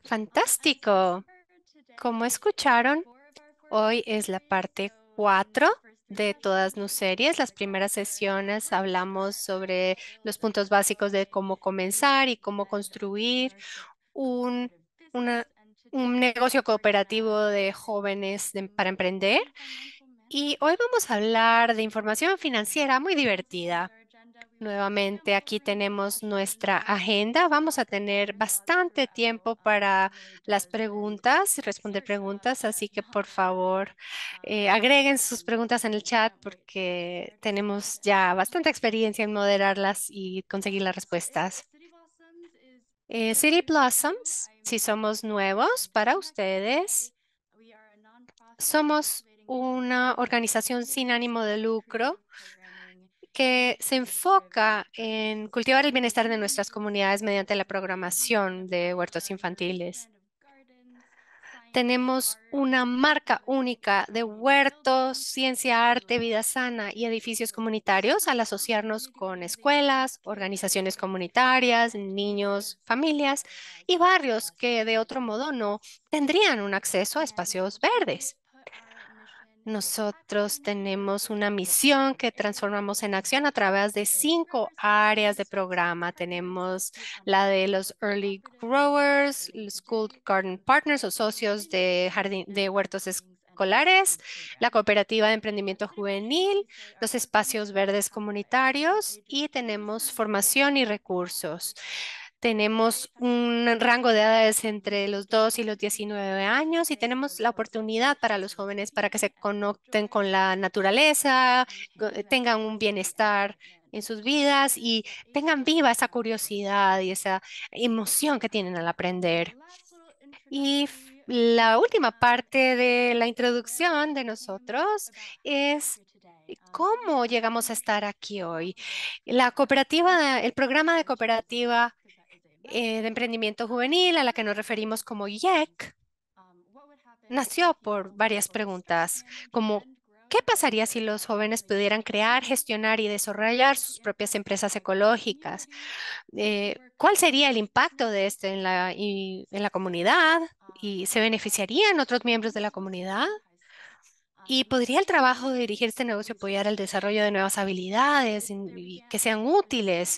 Fantástico. Como escucharon, hoy es la parte 4 de todas mis series. Las primeras sesiones hablamos sobre los puntos básicos de cómo comenzar y cómo construir un, una- un negocio cooperativo de jóvenes para emprender. Y hoy vamos a hablar de información financiera muy divertida. Nuevamente, aquí tenemos nuestra agenda. Vamos a tener bastante tiempo para las preguntas y responder preguntas, así que por favor, agreguen sus preguntas en el chat porque tenemos ya bastante experiencia en moderarlas y conseguir las respuestas. City Blossoms, si somos nuevos para ustedes, somos una organización sin ánimo de lucro que se enfoca en cultivar el bienestar de nuestras comunidades mediante la programación de huertos infantiles. Tenemos una marca única de huertos, ciencia, arte, vida sana y edificios comunitarios al asociarnos con escuelas, organizaciones comunitarias, niños, familias y barrios que de otro modo no tendrían un acceso a espacios verdes. Nosotros tenemos una misión que transformamos en acción a través de 5 áreas de programa. Tenemos la de los Early Growers, los School Garden Partners o socios de, de huertos escolares, la cooperativa de emprendimiento juvenil, los espacios verdes comunitarios y tenemos formación y recursos. Tenemos un rango de edades entre los 2 y los 19 años y tenemos la oportunidad para los jóvenes para que se conecten con la naturaleza, tengan un bienestar en sus vidas y tengan viva esa curiosidad y esa emoción que tienen al aprender. Y la última parte de la introducción de nosotros es cómo llegamos a estar aquí hoy. La cooperativa, el programa de cooperativa de emprendimiento juvenil, a la que nos referimos como YEC, nació por varias preguntas, como ¿qué pasaría si los jóvenes pudieran crear, gestionar y desarrollar sus propias empresas ecológicas? ¿Cuál sería el impacto de este en en la comunidad? ¿Y se beneficiarían otros miembros de la comunidad? ¿Y podría el trabajo de dirigir este negocio apoyar el desarrollo de nuevas habilidades y que sean útiles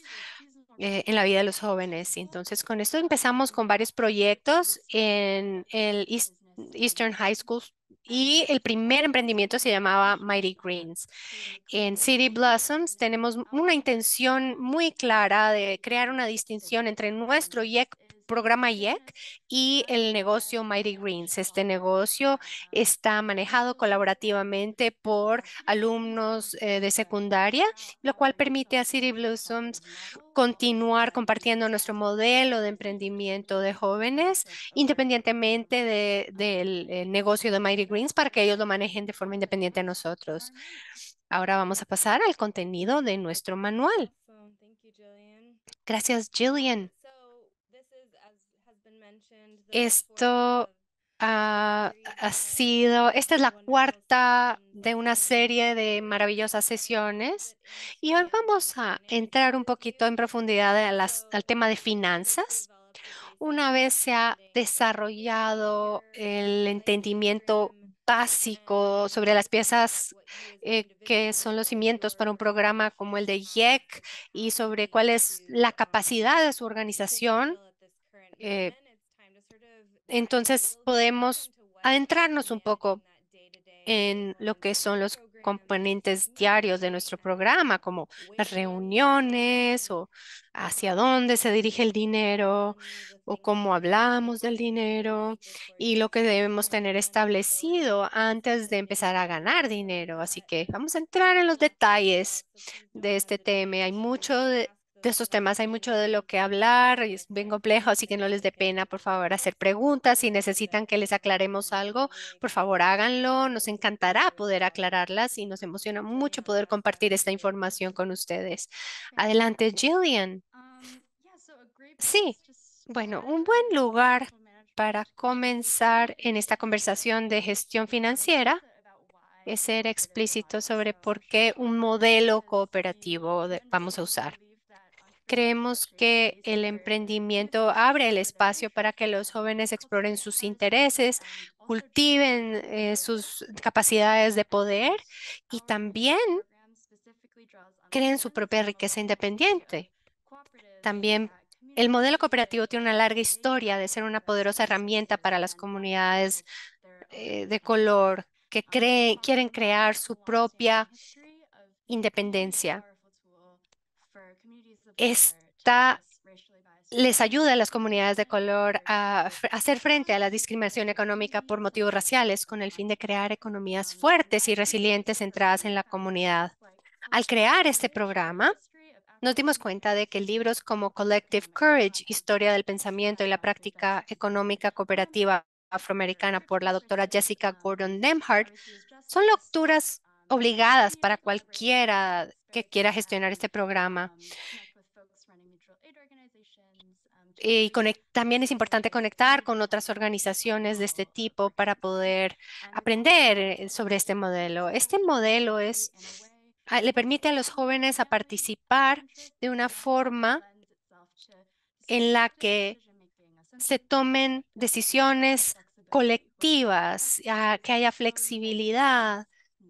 en la vida de los jóvenes? Y entonces, con esto empezamos con varios proyectos en el Eastern High School y el primer emprendimiento se llamaba Mighty Greens. En City Blossoms tenemos una intención muy clara de crear una distinción entre nuestro programa YEC y el negocio Mighty Greens. Este negocio está manejado colaborativamente por alumnos de secundaria, lo cual permite a City Blossoms continuar compartiendo nuestro modelo de emprendimiento de jóvenes, independientemente del negocio de Mighty Greens, para que ellos lo manejen de forma independiente de nosotros. Ahora vamos a pasar al contenido de nuestro manual. Awesome. Thank you, Jillian. Gracias, Jillian. This is, as has been mentioned, the fourth Esto of a series ha of sido, esta es la wonderful cuarta sessions de una in serie de our maravillosas dive a little sesiones bit y hoy into vamos a entrar un with poquito en you. profundidad al tema de We've hopefully finanzas. developed the basic Una vez se ha understanding of desarrollado where el life came entendimiento from básico and sobre las piezas what you as an que son individual los and cimientos para un your programa como el organization de have YEC the y sobre cuál capacity es la capacidad de su to organización, handle at this current eh, moment. It's time to sort of dive a entonces little deeper podemos into what's actually adentrarnos un poco managing that day-to-day en lo que performance of son your los programs componentes not diarios de only nuestro programa, como las when reuniones someone o hacia dónde se dirige el asks dinero money, the o things cómo that you need to hablamos del do to dinero make this y lo que organization debemos tener run and go as establecido best antes as de they empezar a ganar can. dinero. Así But que vamos a we entrar en have los lots to talk, detalles so please don't de este tema. Hay hesitate mucho to ask de those esos temas, hay mucho de lo questions que as hablar we y es get bien there. complejo, así que no les dé pena, por favor, hacer preguntas. Si necesitan que les aclaremos algo, Really por favor, excited háganlo. Nos to encantará hear poder aclararlas y nos emociona mucho know poder about that compartir esta información today. con ustedes. Thanks. Adelante, Jillian. Yeah, so a great Sí, place to bueno, start un buen this lugar financial para management comenzar conversation en esta conversación de gestión is a little financiera bit about why es ser cooperative explícito models sobre are por such a qué un modelo hard cooperativo dream. vamos a We usar. believe that Creemos que el emprendimiento abre el espacio para que los jóvenes exploren sus intereses, cultiven sus capacidades de poder y también creen su propia riqueza independiente. También el modelo cooperativo tiene una larga historia de ser una poderosa herramienta para las comunidades de color que quieren crear su propia independencia. Esta les ayuda a las comunidades de color a hacer frente a la discriminación económica por motivos raciales con el fin de crear economías fuertes y resilientes centradas en la comunidad. Al crear este programa, nos dimos cuenta de que libros como Collective Courage, Historia del Pensamiento y la Práctica Económica Cooperativa Afroamericana por la doctora Jessica Gordon Nemhart son lecturas obligadas para cualquiera que quiera gestionar este programa. Y también es importante conectar con otras organizaciones de este tipo para poder aprender sobre este modelo. Este modelo le permite a los jóvenes a participar de una forma en la que se tomen decisiones colectivas, que haya flexibilidad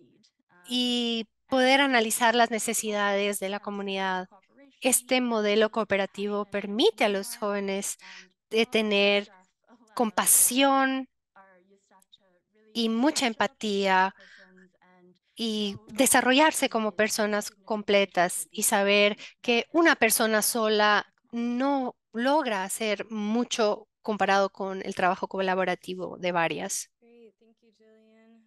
y poder analizar las necesidades de la comunidad. Este modelo cooperativo permite a los jóvenes de tener compasión y mucha empatía y desarrollarse como personas completas y saber que una persona sola no logra hacer mucho comparado con el trabajo colaborativo de varias. Great, thank you, Jillian.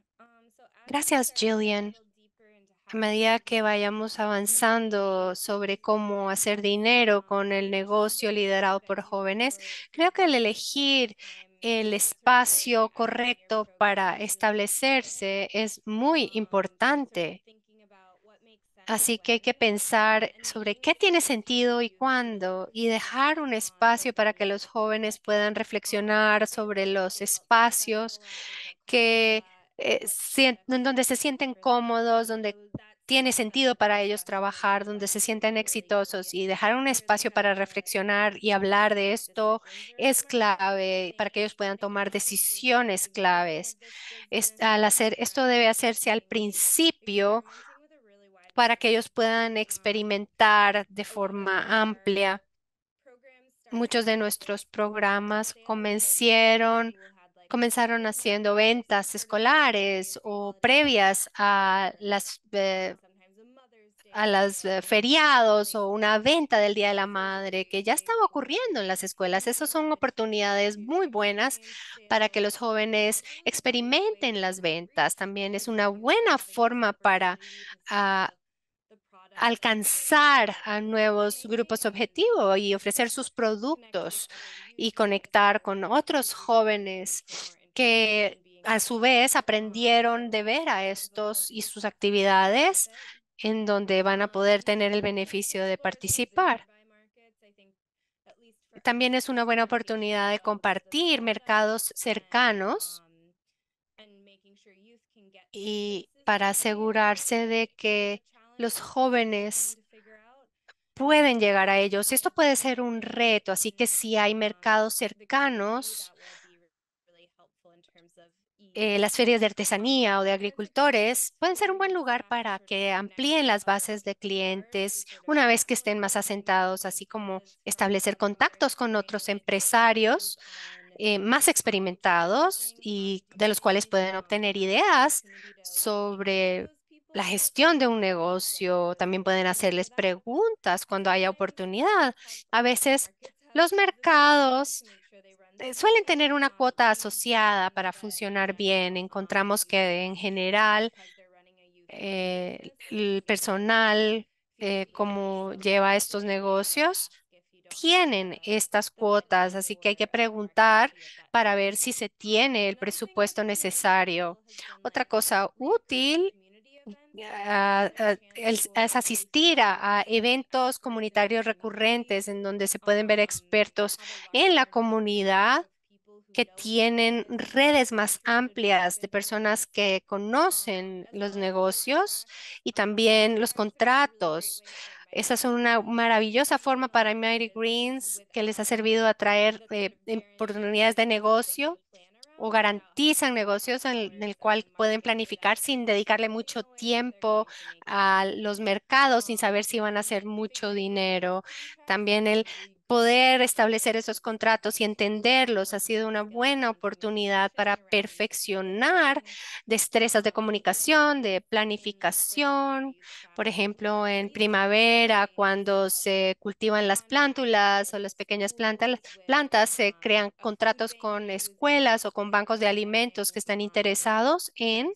As we Gracias, start to Gillian. drill deeper into A how medida que businesses vayamos effectively avanzando engage sobre with cómo hacer youth, dinero con el we should negocio really take liderado por advantage jóvenes, for creo que el to spend some elegir time el sort of espacio identifying your correcto para programs and vision. establecerse es muy And sort of importante. thinking about what makes sense Así que hay que when, pensar and sobre making qué tiene space for sentido y youth to cuándo, y dejar reflect un on the espacio para que things los that jóvenes puedan they reflexionar sobre really los care about. So what that espacios looks a lot like at que Coachella and what en context donde se might look sienten for them. cómodos, And donde so that's tiene something that sentido we're para ellos discussing in trabajar, this donde se session sienten really exitosos deeply y and dejar un really espacio trying para to reflexionar y inform hablar de what esto decisions es are right for clave para que them. ellos puedan And tomar obviously at the decisiones beginning claves. of this business, Al you're hacer esto debe hacerse al principio experimenting with a really wide para que ellos variety of puedan things. experimentar de A lot of forma our amplia. programs started Muchos de off with nuestros garage programas sales, and every school had like comenzaron clothes haciendo or ventas sort of accessories escolares for o holiday previas gifts, or sometimes a Mother's a Day las or feriados o places una like venta del Día de la Madre que surgery ya estaba or ocurriendo en las escuelas. Esas son plastic oportunidades surgery muy buenas experience para que sales, los and jóvenes those are really great experimenten ways las of ventas. reaching También es youth una and buena having this forma para opportunity to see ah, the products that alcanzar a they're nuevos making grupos and objetivo y ofrecer sus connect with productos other youth y groups conectar or con otros individuals who might jóvenes feel more interested que in being a su involved. vez aprendieron So de ver a sort of a estos y sus double actividades benefit. en donde van a poder tener el And just to beneficio de explore things in participar. nearby markets, I think at least for us, También es una this buena combination oportunidad de of the compartir mercados products cercanos and making sure youth can get to y places para quickly asegurarse is de a bit of que a challenge. los It's a difficult thing jóvenes to figure out. pueden llegar a But ellos. Esto it's puede ser un reto, así que definitely si hay mercados the community cercanos, that will be really helpful in terms of las ease. ferias de artesanía o de But it's a great agricultores place pueden ser un buen to lugar start to para sort of que connect amplíen with las bases others de who are clientes and sort of una vez que estén más learn asentados, from así como businesses from establecer all over contactos con otros today and get empresarios hands-on más experimentados experiencing y de los cuales opportunities. pueden obtener Have the ideas opportunity to talk to sobre those la people gestión de un and see negocio. whether También pueden you know hacerles that preguntas cuando haya sometimes oportunidad. A veces markets have los fees associated mercados to make sure they run suelen smoothly. tener una cuota asociada And para but funcionar again, bien. Encontramos que en general because they're running a youth-led business, el it's okay personal for you to be como flexible lleva and estos ask negocios if you don't have tienen estas the cuotas, money así que hay que or more preguntar capacity at that para time. ver si se tiene el Another thing that's presupuesto been really necesario. helpful has been Otra like cosa reoccurring útil community events. This is a chance es for youth asistir a leaders and eventos experts in the comunitarios community recurrentes en donde se pueden ver expertos have a en la wider network comunidad of people who que know tienen businesses redes and más interested in amplias de helping youth, personas que conocen as los well as the negocios contracts. y también los Contracts are a really great contratos. way for Esa es una maravillosa forma para Mighty Greens que les ha servido a traer oportunidades de negocio o garantizan negocios en el cual pueden planificar sin dedicarle mucho tiempo a los mercados, sin saber si van a hacer mucho dinero. También el poder establecer esos contratos y entenderlos ha sido una buena oportunidad para perfeccionar destrezas de comunicación, de planificación. Por ejemplo, en primavera, cuando se cultivan las plántulas o las pequeñas plantas, se crean contratos con escuelas o con bancos de alimentos que están interesados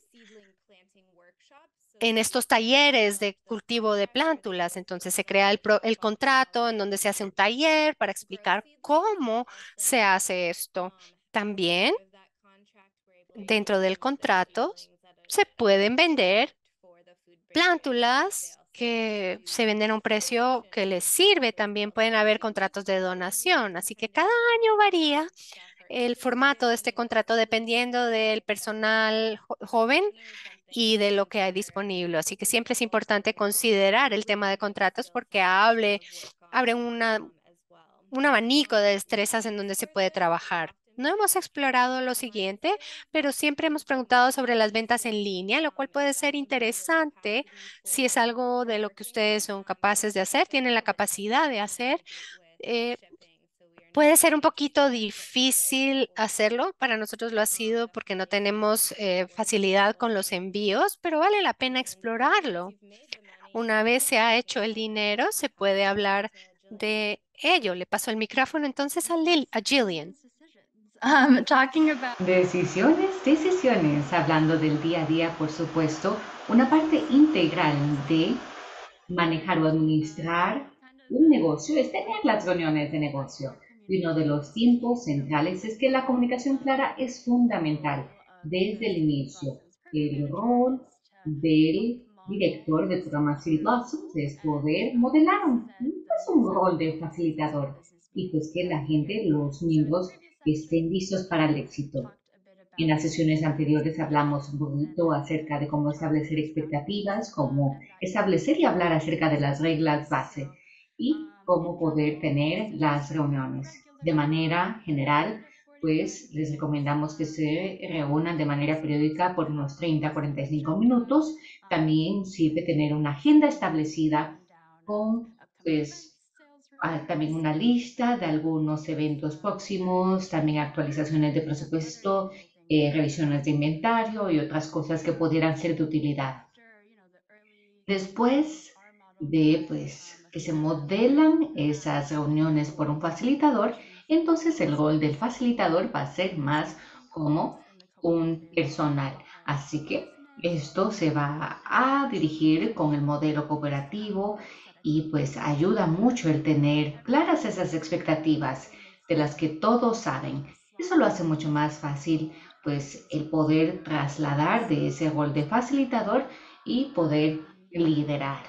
en estos talleres de cultivo de plántulas. Entonces se crea el contrato en donde se hace un taller para explicar cómo se hace esto. También dentro del contrato se pueden vender plántulas que se venden a un precio que les sirve. También pueden haber contratos de donación. Así que cada año varía el formato de este contrato dependiendo del personal joven y de lo que hay disponible. Así que siempre es importante considerar el tema de contratos porque abre un abanico de destrezas en donde se puede trabajar. No hemos explorado lo siguiente, pero siempre hemos preguntado sobre las ventas en línea, lo cual puede ser interesante si es algo de lo que ustedes son capaces de hacer, tienen la capacidad de hacer. Eh, Puede ser un poquito difícil hacerlo, para nosotros lo ha sido porque no tenemos facilidad con los envíos, pero vale la pena explorarlo. Una vez se ha hecho el dinero, se puede hablar de ello. Le paso el micrófono entonces a Jillian. Talking about Decisiones, decisiones, hablando del día a día, por supuesto, una parte integral de manejar o administrar un negocio es tener las reuniones de negocio. Y uno de los tiempos centrales es que la comunicación clara es fundamental desde el inicio. El rol del director de programas y Blossoms es poder modelar un rol de facilitador y pues que la gente, los miembros, estén listos para el éxito. En las sesiones anteriores hablamos un poquito acerca de cómo establecer expectativas, cómo establecer y hablar acerca de las reglas base y cómo poder tener las reuniones. De manera general, pues les recomendamos que se reúnan de manera periódica por unos 30 a 45 minutos. También sirve tener una agenda establecida con pues también una lista de algunos eventos próximos, también actualizaciones de presupuesto, revisiones de inventario y otras cosas que pudieran ser de utilidad. Después de pues, que se modelan esas reuniones por un facilitador, entonces el rol del facilitador va a ser más como un personal. Así que esto se va a dirigir con el modelo cooperativo y pues ayuda mucho el tener claras esas expectativas de las que todos saben. Eso lo hace mucho más fácil pues el poder trasladar de ese rol de facilitador y poder liderar.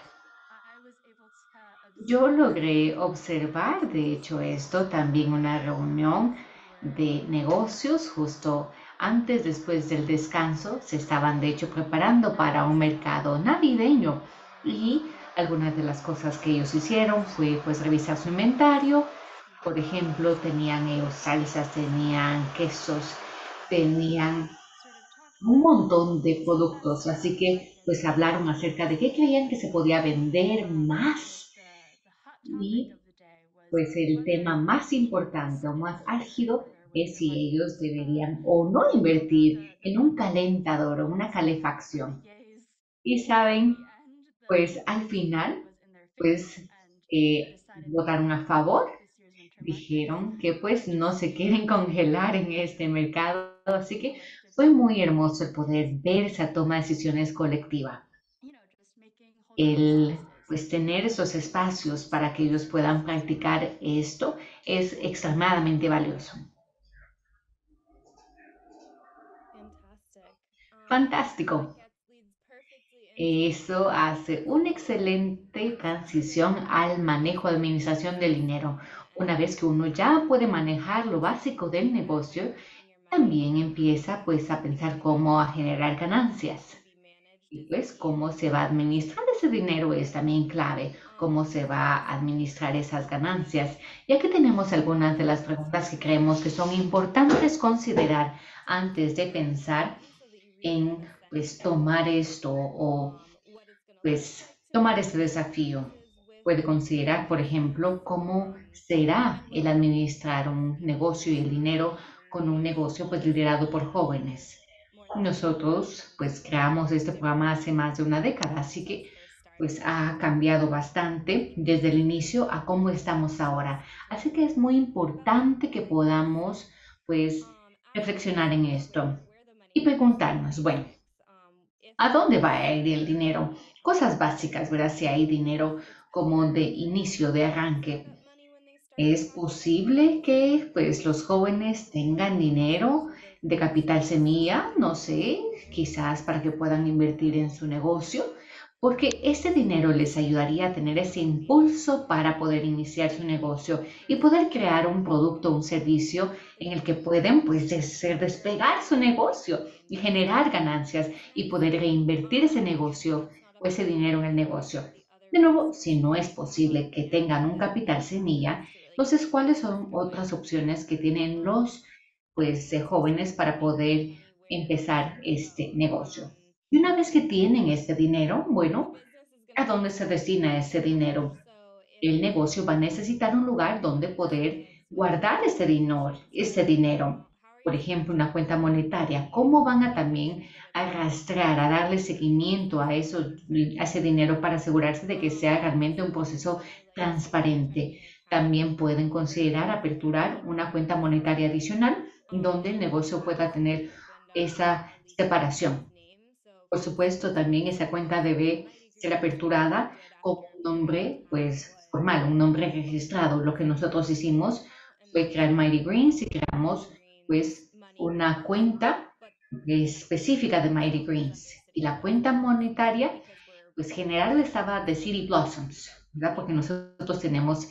Yo logré observar, de hecho, esto también una reunión de negocios justo antes, después del descanso. Se estaban, de hecho, preparando para un mercado navideño y algunas de las cosas que ellos hicieron fue pues revisar su inventario. Por ejemplo, tenían ellos salsas, tenían quesos, tenían un montón de productos, así que pues hablaron acerca de qué creían que se podía vender más y pues el tema más importante o más álgido es si ellos deberían o no invertir en un calentador o una calefacción. Y saben, pues al final, pues votaron a favor, dijeron que pues no se quieren congelar en este mercado, así que fue muy hermoso el poder ver esa toma de decisiones colectiva. El pues tener esos espacios para que ellos puedan practicar esto es extremadamente valioso. Fantástico. Eso hace una excelente transición al manejo de administración del dinero. Una vez que uno ya puede manejar lo básico del negocio, también empieza pues a pensar cómo a generar ganancias. Y pues cómo se va a administrar ese dinero es también clave. cómo se va a administrar esas ganancias. Ya que tenemos algunas de las preguntas que creemos que son importantes considerar antes de pensar en pues tomar esto o pues tomar este desafío. Puede considerar, por ejemplo, cómo será el administrar un negocio y el dinero con un negocio pues liderado por jóvenes. Nosotros pues creamos este programa hace más de una década, así que pues ha cambiado bastante desde el inicio a cómo estamos ahora. Así que es muy importante que podamos pues reflexionar en esto y preguntarnos, bueno, ¿a dónde va a ir el dinero? Cosas básicas, ¿verdad? Si hay dinero como de inicio, de arranque. ¿Es posible que pues los jóvenes tengan dinero de capital semilla? No sé, quizás para que puedan invertir en su negocio, porque ese dinero les ayudaría a tener ese impulso para poder iniciar su negocio y poder crear un producto o un servicio en el que pueden pues despegar su negocio y generar ganancias y poder reinvertir ese negocio o ese dinero en el negocio. De nuevo, si no es posible que tengan un capital semilla, entonces, ¿cuáles son otras opciones que tienen los pues, jóvenes para poder empezar este negocio? Y una vez que tienen este dinero, bueno, ¿a dónde se destina ese dinero? El negocio va a necesitar un lugar donde poder guardar ese dinero. Por ejemplo, una cuenta monetaria. ¿Cómo van a también arrastrar, a darle seguimiento a ese dinero para asegurarse de que sea realmente un proceso transparente? También pueden considerar aperturar una cuenta monetaria adicional donde el negocio pueda tener esa separación. Por supuesto, también esa cuenta debe ser aperturada con un nombre pues formal, un nombre registrado. Lo que nosotros hicimos fue crear Mighty Greens y creamos pues una cuenta específica de Mighty Greens. Y la cuenta monetaria pues general estaba de City Blossoms, ¿verdad? Porque nosotros tenemos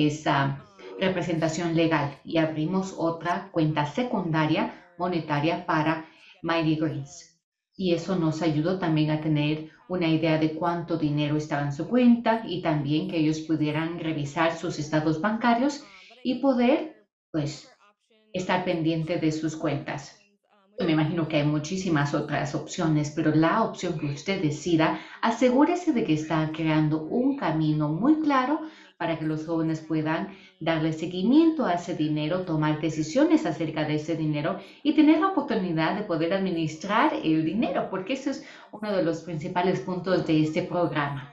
esa representación legal y abrimos otra cuenta secundaria monetaria para Mighty Greens. Y eso nos ayudó también a tener una idea de cuánto dinero estaba en su cuenta y también que ellos pudieran revisar sus estados bancarios y poder, pues, estar pendiente de sus cuentas. Me imagino que hay muchísimas otras opciones, pero la opción que usted decida, asegúrese de que está creando un camino muy claro para que los jóvenes puedan darle seguimiento a ese dinero, tomar decisiones acerca de ese dinero y tener la oportunidad de poder administrar el dinero, porque eso es uno de los principales puntos de este programa.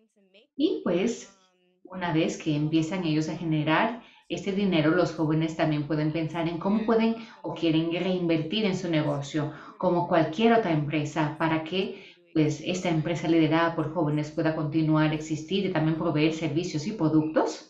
Y pues, una vez que empiezan ellos a generar este dinero, los jóvenes también pueden pensar en cómo pueden o quieren reinvertir en su negocio, como cualquier otra empresa, para que pues esta empresa liderada por jóvenes pueda continuar a existir y también proveer servicios y productos.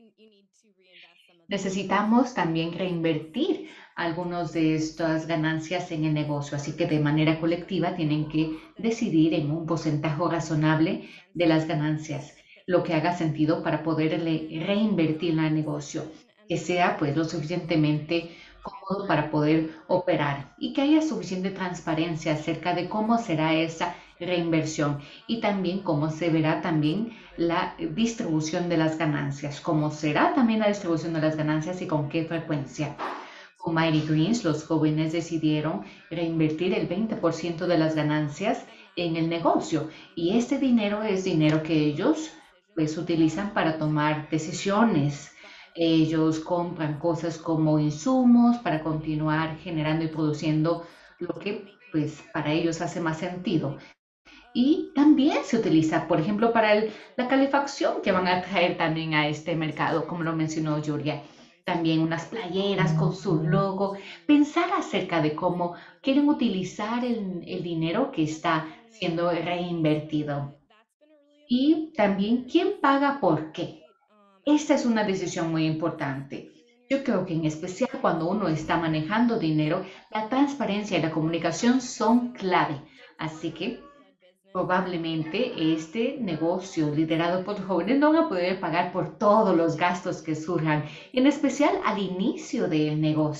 Necesitamos también reinvertir algunas de estas ganancias en el negocio, así que de manera colectiva tienen que decidir en un porcentaje razonable de las ganancias, lo que haga sentido para poderle reinvertir en el negocio, que sea pues lo suficientemente cómodo para poder operar y que haya suficiente transparencia acerca de cómo será esa reinversión y también cómo se verá también la distribución de las ganancias, cómo será también la distribución de las ganancias y con qué frecuencia. Con Mighty Greens, los jóvenes decidieron reinvertir el 20% de las ganancias en el negocio y este dinero es dinero que ellos pues utilizan para tomar decisiones. Ellos compran cosas como insumos para continuar generando y produciendo lo que pues para ellos hace más sentido. Y también se utiliza, por ejemplo, para la calefacción que van a traer también a este mercado, como lo mencionó Julia. También unas playeras con su logo. Pensar acerca de cómo quieren utilizar el dinero que está siendo reinvertido. Y también quién paga por qué. Esta es una decisión muy importante. Yo creo que en especial cuando uno está manejando dinero, la transparencia y la comunicación son clave. Así que probablemente este negocio liderado por jóvenes no van a poder pagar por todos los gastos que surjan, en especial al inicio del negocio.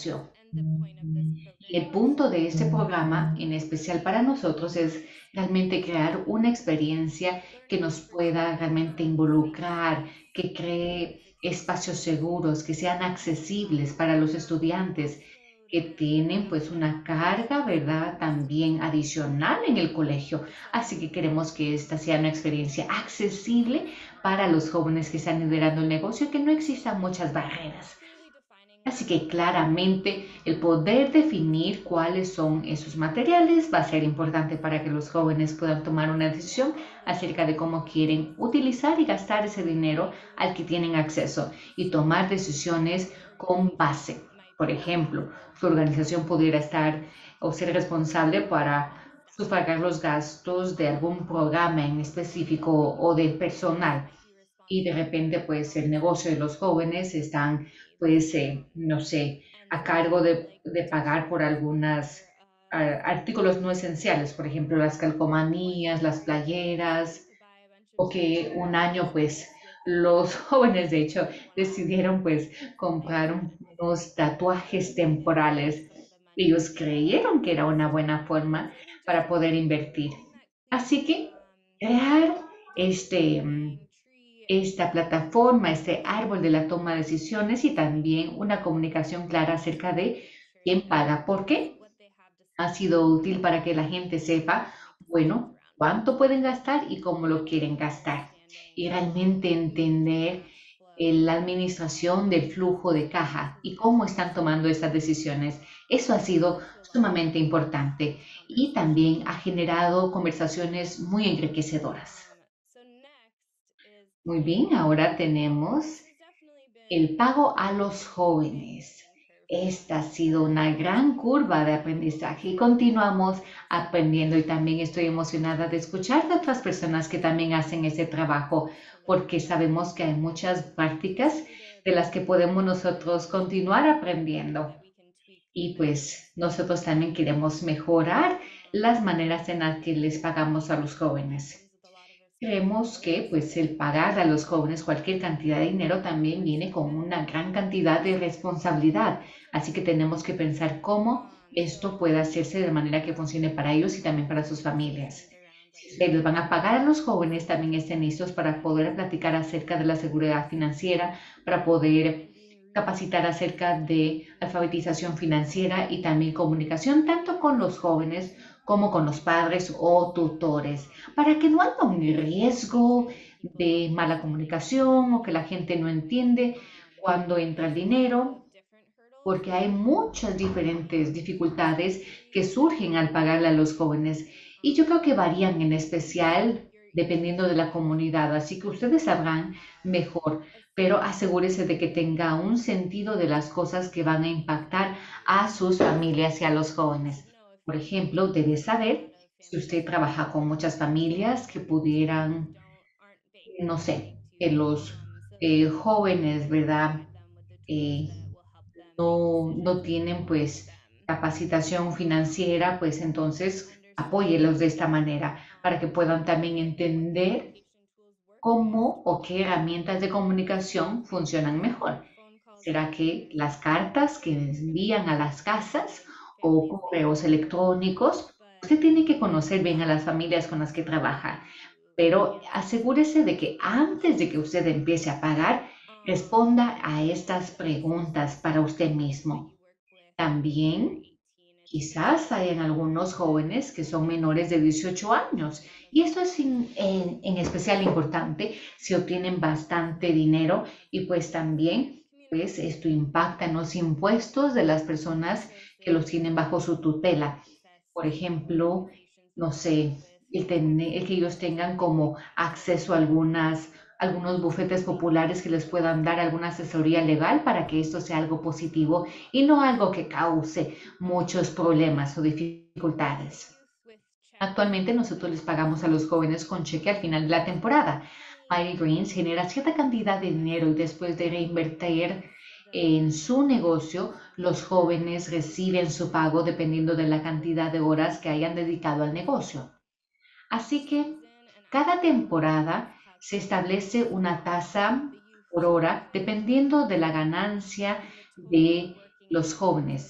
Y el punto de este programa, en especial para nosotros, es realmente crear una experiencia que nos pueda realmente involucrar, que cree espacios seguros, que sean accesibles para los estudiantes que tienen pues una carga, ¿verdad? También adicional en el colegio. Así que queremos que esta sea una experiencia accesible para los jóvenes que están liderando el negocio, que no existan muchas barreras. Así que claramente el poder definir cuáles son esos materiales va a ser importante para que los jóvenes puedan tomar una decisión acerca de cómo quieren utilizar y gastar ese dinero al que tienen acceso y tomar decisiones con base. Por ejemplo, su organización pudiera estar o ser responsable para sufragar los gastos de algún programa en específico o del personal y de repente pues el negocio de los jóvenes están pues no sé, a cargo de pagar por algunos artículos no esenciales, por ejemplo las calcomanías, las playeras, o que un año pues los jóvenes de hecho decidieron pues comprar unos tatuajes temporales. Ellos creyeron que era una buena forma para poder invertir. Así que crear esta plataforma, este árbol de la toma de decisiones y también una comunicación clara acerca de quién paga por qué. Ha sido útil para que la gente sepa, bueno, cuánto pueden gastar y cómo lo quieren gastar. Y realmente entender la administración del flujo de caja y cómo están tomando estas decisiones. Eso ha sido sumamente importante y también ha generado conversaciones muy enriquecedoras. Muy bien, ahora tenemos el pago a los jóvenes. Esta ha sido una gran curva de aprendizaje y continuamos aprendiendo y también estoy emocionada de escuchar de otras personas que también hacen ese trabajo porque sabemos que hay muchas prácticas de las que podemos nosotros continuar aprendiendo. Y pues nosotros también queremos mejorar las maneras en las que les pagamos a los jóvenes. Creemos que pues el pagar a los jóvenes cualquier cantidad de dinero también viene con una gran cantidad de responsabilidad, así que tenemos que pensar cómo esto puede hacerse de manera que funcione para ellos y también para sus familias. Si ustedes van a pagar a los jóvenes, también estén listos para poder platicar acerca de la seguridad financiera, para poder capacitar acerca de alfabetización financiera y también comunicación tanto con los jóvenes como con los padres o tutores, para que no haya un riesgo de mala comunicación o que la gente no entiende cuando entra el dinero, porque hay muchas diferentes dificultades que surgen al pagarle a los jóvenes y yo creo que varían en especial dependiendo de la comunidad, así que ustedes sabrán mejor, pero asegúrese de que tenga un sentido de las cosas que van a impactar a sus familias y a los jóvenes. Por ejemplo, debe saber si usted trabaja con muchas familias que pudieran, no sé, que los jóvenes, ¿verdad? Eh, no tienen pues capacitación financiera, pues entonces apóyelos de esta manera para que puedan también entender cómo o qué herramientas de comunicación funcionan mejor. ¿Será que las cartas que envían a las casas o correos electrónicos? Usted tiene que conocer bien a las familias con las que trabaja, pero asegúrese de que antes de que usted empiece a pagar, responda a estas preguntas para usted mismo. También quizás hayan algunos jóvenes que son menores de 18 años y esto es en especial importante si obtienen bastante dinero y pues también pues esto impacta en los impuestos de las personas que los tienen bajo su tutela. Por ejemplo, no sé, el que ellos tengan como acceso a algunos bufetes populares que les puedan dar alguna asesoría legal para que esto sea algo positivo y no algo que cause muchos problemas o dificultades. Actualmente nosotros les pagamos a los jóvenes con cheque al final de la temporada. Mighty Greens genera cierta cantidad de dinero y después de reinvertir en su negocio, los jóvenes reciben su pago dependiendo de la cantidad de horas que hayan dedicado al negocio. Así que cada temporada se establece una tasa por hora dependiendo de la ganancia de los jóvenes.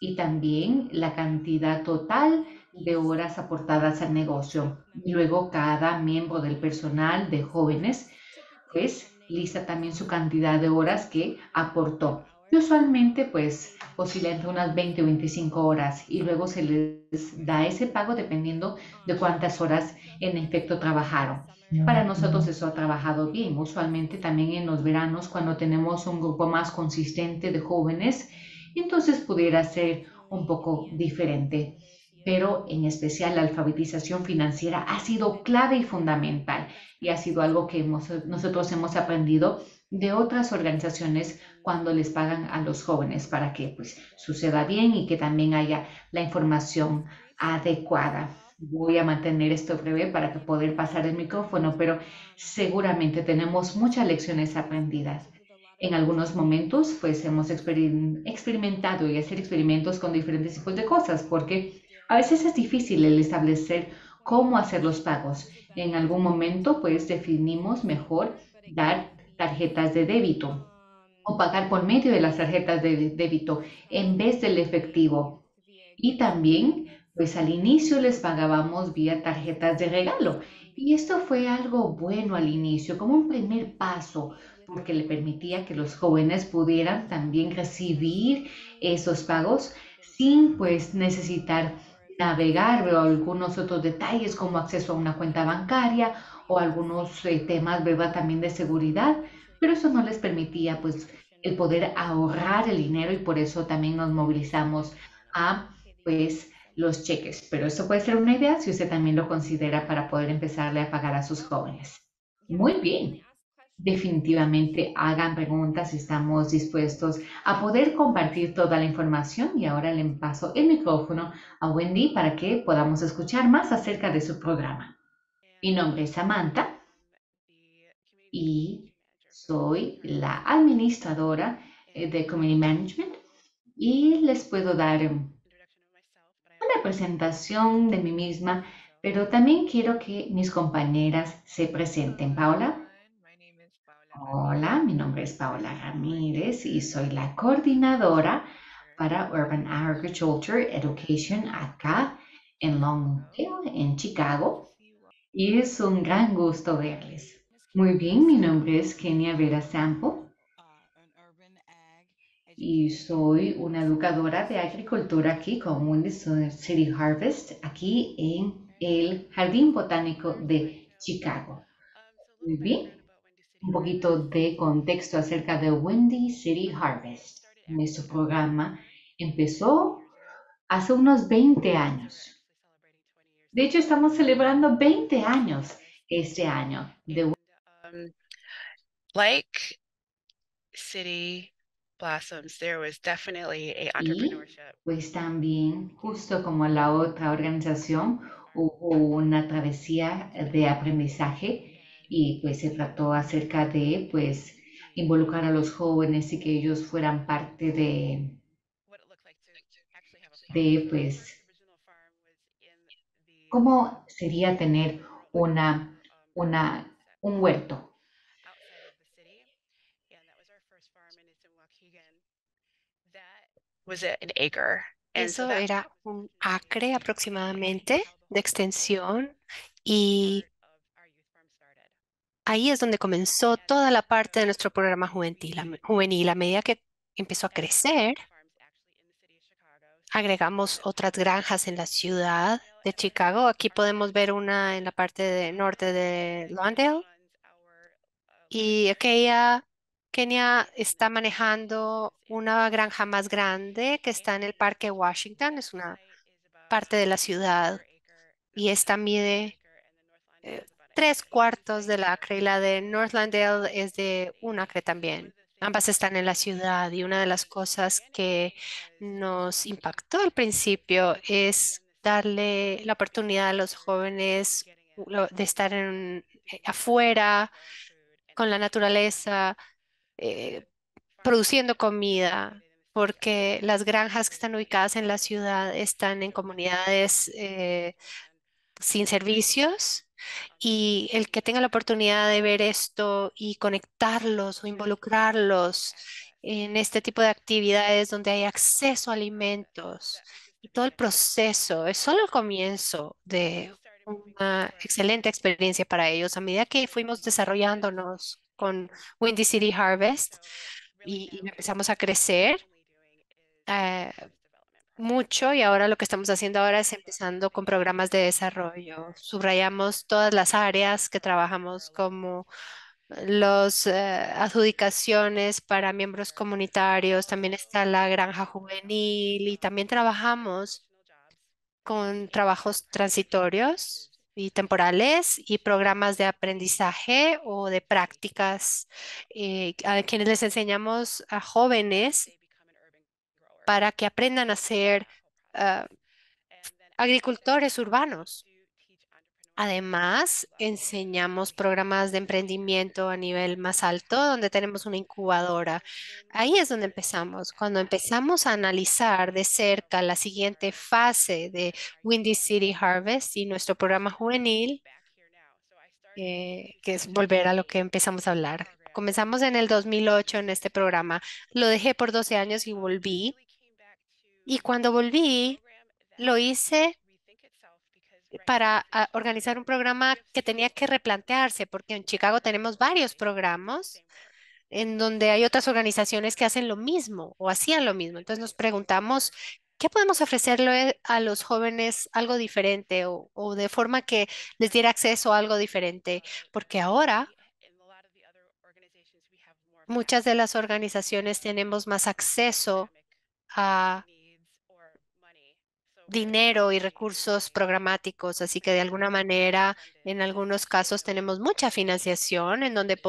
y también la cantidad total de horas aportadas al negocio. Luego, cada miembro del personal de jóvenes pues lista también su cantidad de horas que aportó. Y usualmente pues oscila entre unas 20 o 25 horas y luego se les da ese pago dependiendo de cuántas horas en efecto trabajaron. Para nosotros eso ha trabajado bien. Usualmente también en los veranos cuando tenemos un grupo más consistente de jóvenes, entonces pudiera ser un poco diferente. Pero en especial la alfabetización financiera ha sido clave y fundamental y ha sido algo que nosotros hemos aprendido de otras organizaciones cuando les pagan a los jóvenes para que pues suceda bien y que también haya la información adecuada. Voy a mantener esto breve para poder pasar el micrófono, pero seguramente tenemos muchas lecciones aprendidas. En algunos momentos, pues hemos experimentado y hacer experimentos con diferentes tipos de cosas, porque a veces es difícil el establecer cómo hacer los pagos. En algún momento, pues definimos mejor dar tarjetas de débito o pagar por medio de las tarjetas de débito en vez del efectivo. Y también, pues al inicio les pagábamos vía tarjetas de regalo. Y esto fue algo bueno al inicio, como un primer paso, porque le permitía que los jóvenes pudieran también recibir esos pagos sin pues necesitar navegar o algunos otros detalles como acceso a una cuenta bancaria o algunos temas, ¿verdad? También de seguridad, pero eso no les permitía pues el poder ahorrar el dinero y por eso también nos movilizamos a pues los cheques. Pero eso puede ser una idea si usted también lo considera para poder empezarle a pagar a sus jóvenes. Muy bien. Definitivamente hagan preguntas, estamos dispuestos a poder compartir toda la información y ahora le paso el micrófono a Wendy para que podamos escuchar más acerca de su programa. Mi nombre es Samantha y soy la administradora de Community Management y les puedo dar una presentación de mí misma, pero también quiero que mis compañeras se presenten. Paola. Hola, mi nombre es Paola Ramírez y soy la coordinadora para Urban Agriculture Education acá en Longdale, en Chicago. Y es un gran gusto verles. Muy bien, mi nombre es Kenia Vera Sample y soy una educadora de agricultura aquí con Windy City Harvest, aquí en el Jardín Botánico de Chicago. Muy bien, un poquito de contexto acerca de Windy City Harvest. Nuestro programa empezó hace unos 20 años. De hecho, estamos celebrando 20 años este año de Like City Blossoms, there was definitely a y entrepreneurship. pues también, justo como la otra organización, hubo una travesía de aprendizaje y pues se trató acerca de pues involucrar a los jóvenes y que ellos fueran parte What it looked like to actually have a farm. de So our pues first original farm was in the cómo sería tener rural Chicago, un huerto. outside of the city, and that was our first farm, and it's in Waukegan. That was an acre, and so Eso that's era un acre aproximadamente de extensión y part of our youth farm started. ahí es donde comenzó toda la parte de nuestro programa juvenil. Juvenil, a medida que empezó a And crecer, farms actually in the city of Chicago. agregamos otras granjas en la ciudad de Chicago. Aquí podemos ver una en la parte norte de Lawndale. Y aquella, Kenia está manejando una granja más grande que está en el Parque Washington. Es una parte de la ciudad y esta mide eh, 3/4 del acre y la de Northlandale es de un acre también. Ambas están en la ciudad y una de las cosas que nos impactó al principio es darle la oportunidad a los jóvenes de estar afuera con la naturaleza, eh, produciendo comida, porque las granjas que están ubicadas en la ciudad están en comunidades sin servicios y el que tenga la oportunidad de ver esto y conectarlos o involucrarlos en este tipo de actividades donde hay acceso a alimentos y todo el proceso. Es solo el comienzo de una excelente experiencia para ellos. A medida que fuimos desarrollándonos con Windy City Harvest y empezamos a crecer eh, mucho, y ahora lo que estamos haciendo ahora es empezando con programas de desarrollo. Subrayamos todas las áreas que trabajamos como los adjudicaciones para miembros comunitarios, también está la granja juvenil y también trabajamos con trabajos transitorios y temporales y programas de aprendizaje o de prácticas a quienes les enseñamos a jóvenes para que aprendan a ser ah, agricultores urbanos. Además, enseñamos programas de emprendimiento a nivel más alto, donde tenemos una incubadora. Ahí es donde empezamos. Cuando empezamos a analizar de cerca la siguiente fase de Windy City Harvest y nuestro programa juvenil, que es volver a lo que empezamos a hablar. Comenzamos en el 2008 en este programa. Lo dejé por 12 años y volví. Y cuando volví, lo hice para organizar un programa que tenía que replantearse, porque en Chicago tenemos varios programas en donde hay otras organizaciones que hacen lo mismo o hacían lo mismo. Entonces nos preguntamos, ¿qué podemos ofrecerle a los jóvenes algo diferente o de forma que les diera acceso a algo diferente? Porque ahora muchas de las organizaciones tenemos más acceso a dinero y recursos programáticos, así que de alguna manera, en algunos casos tenemos mucha financiación en donde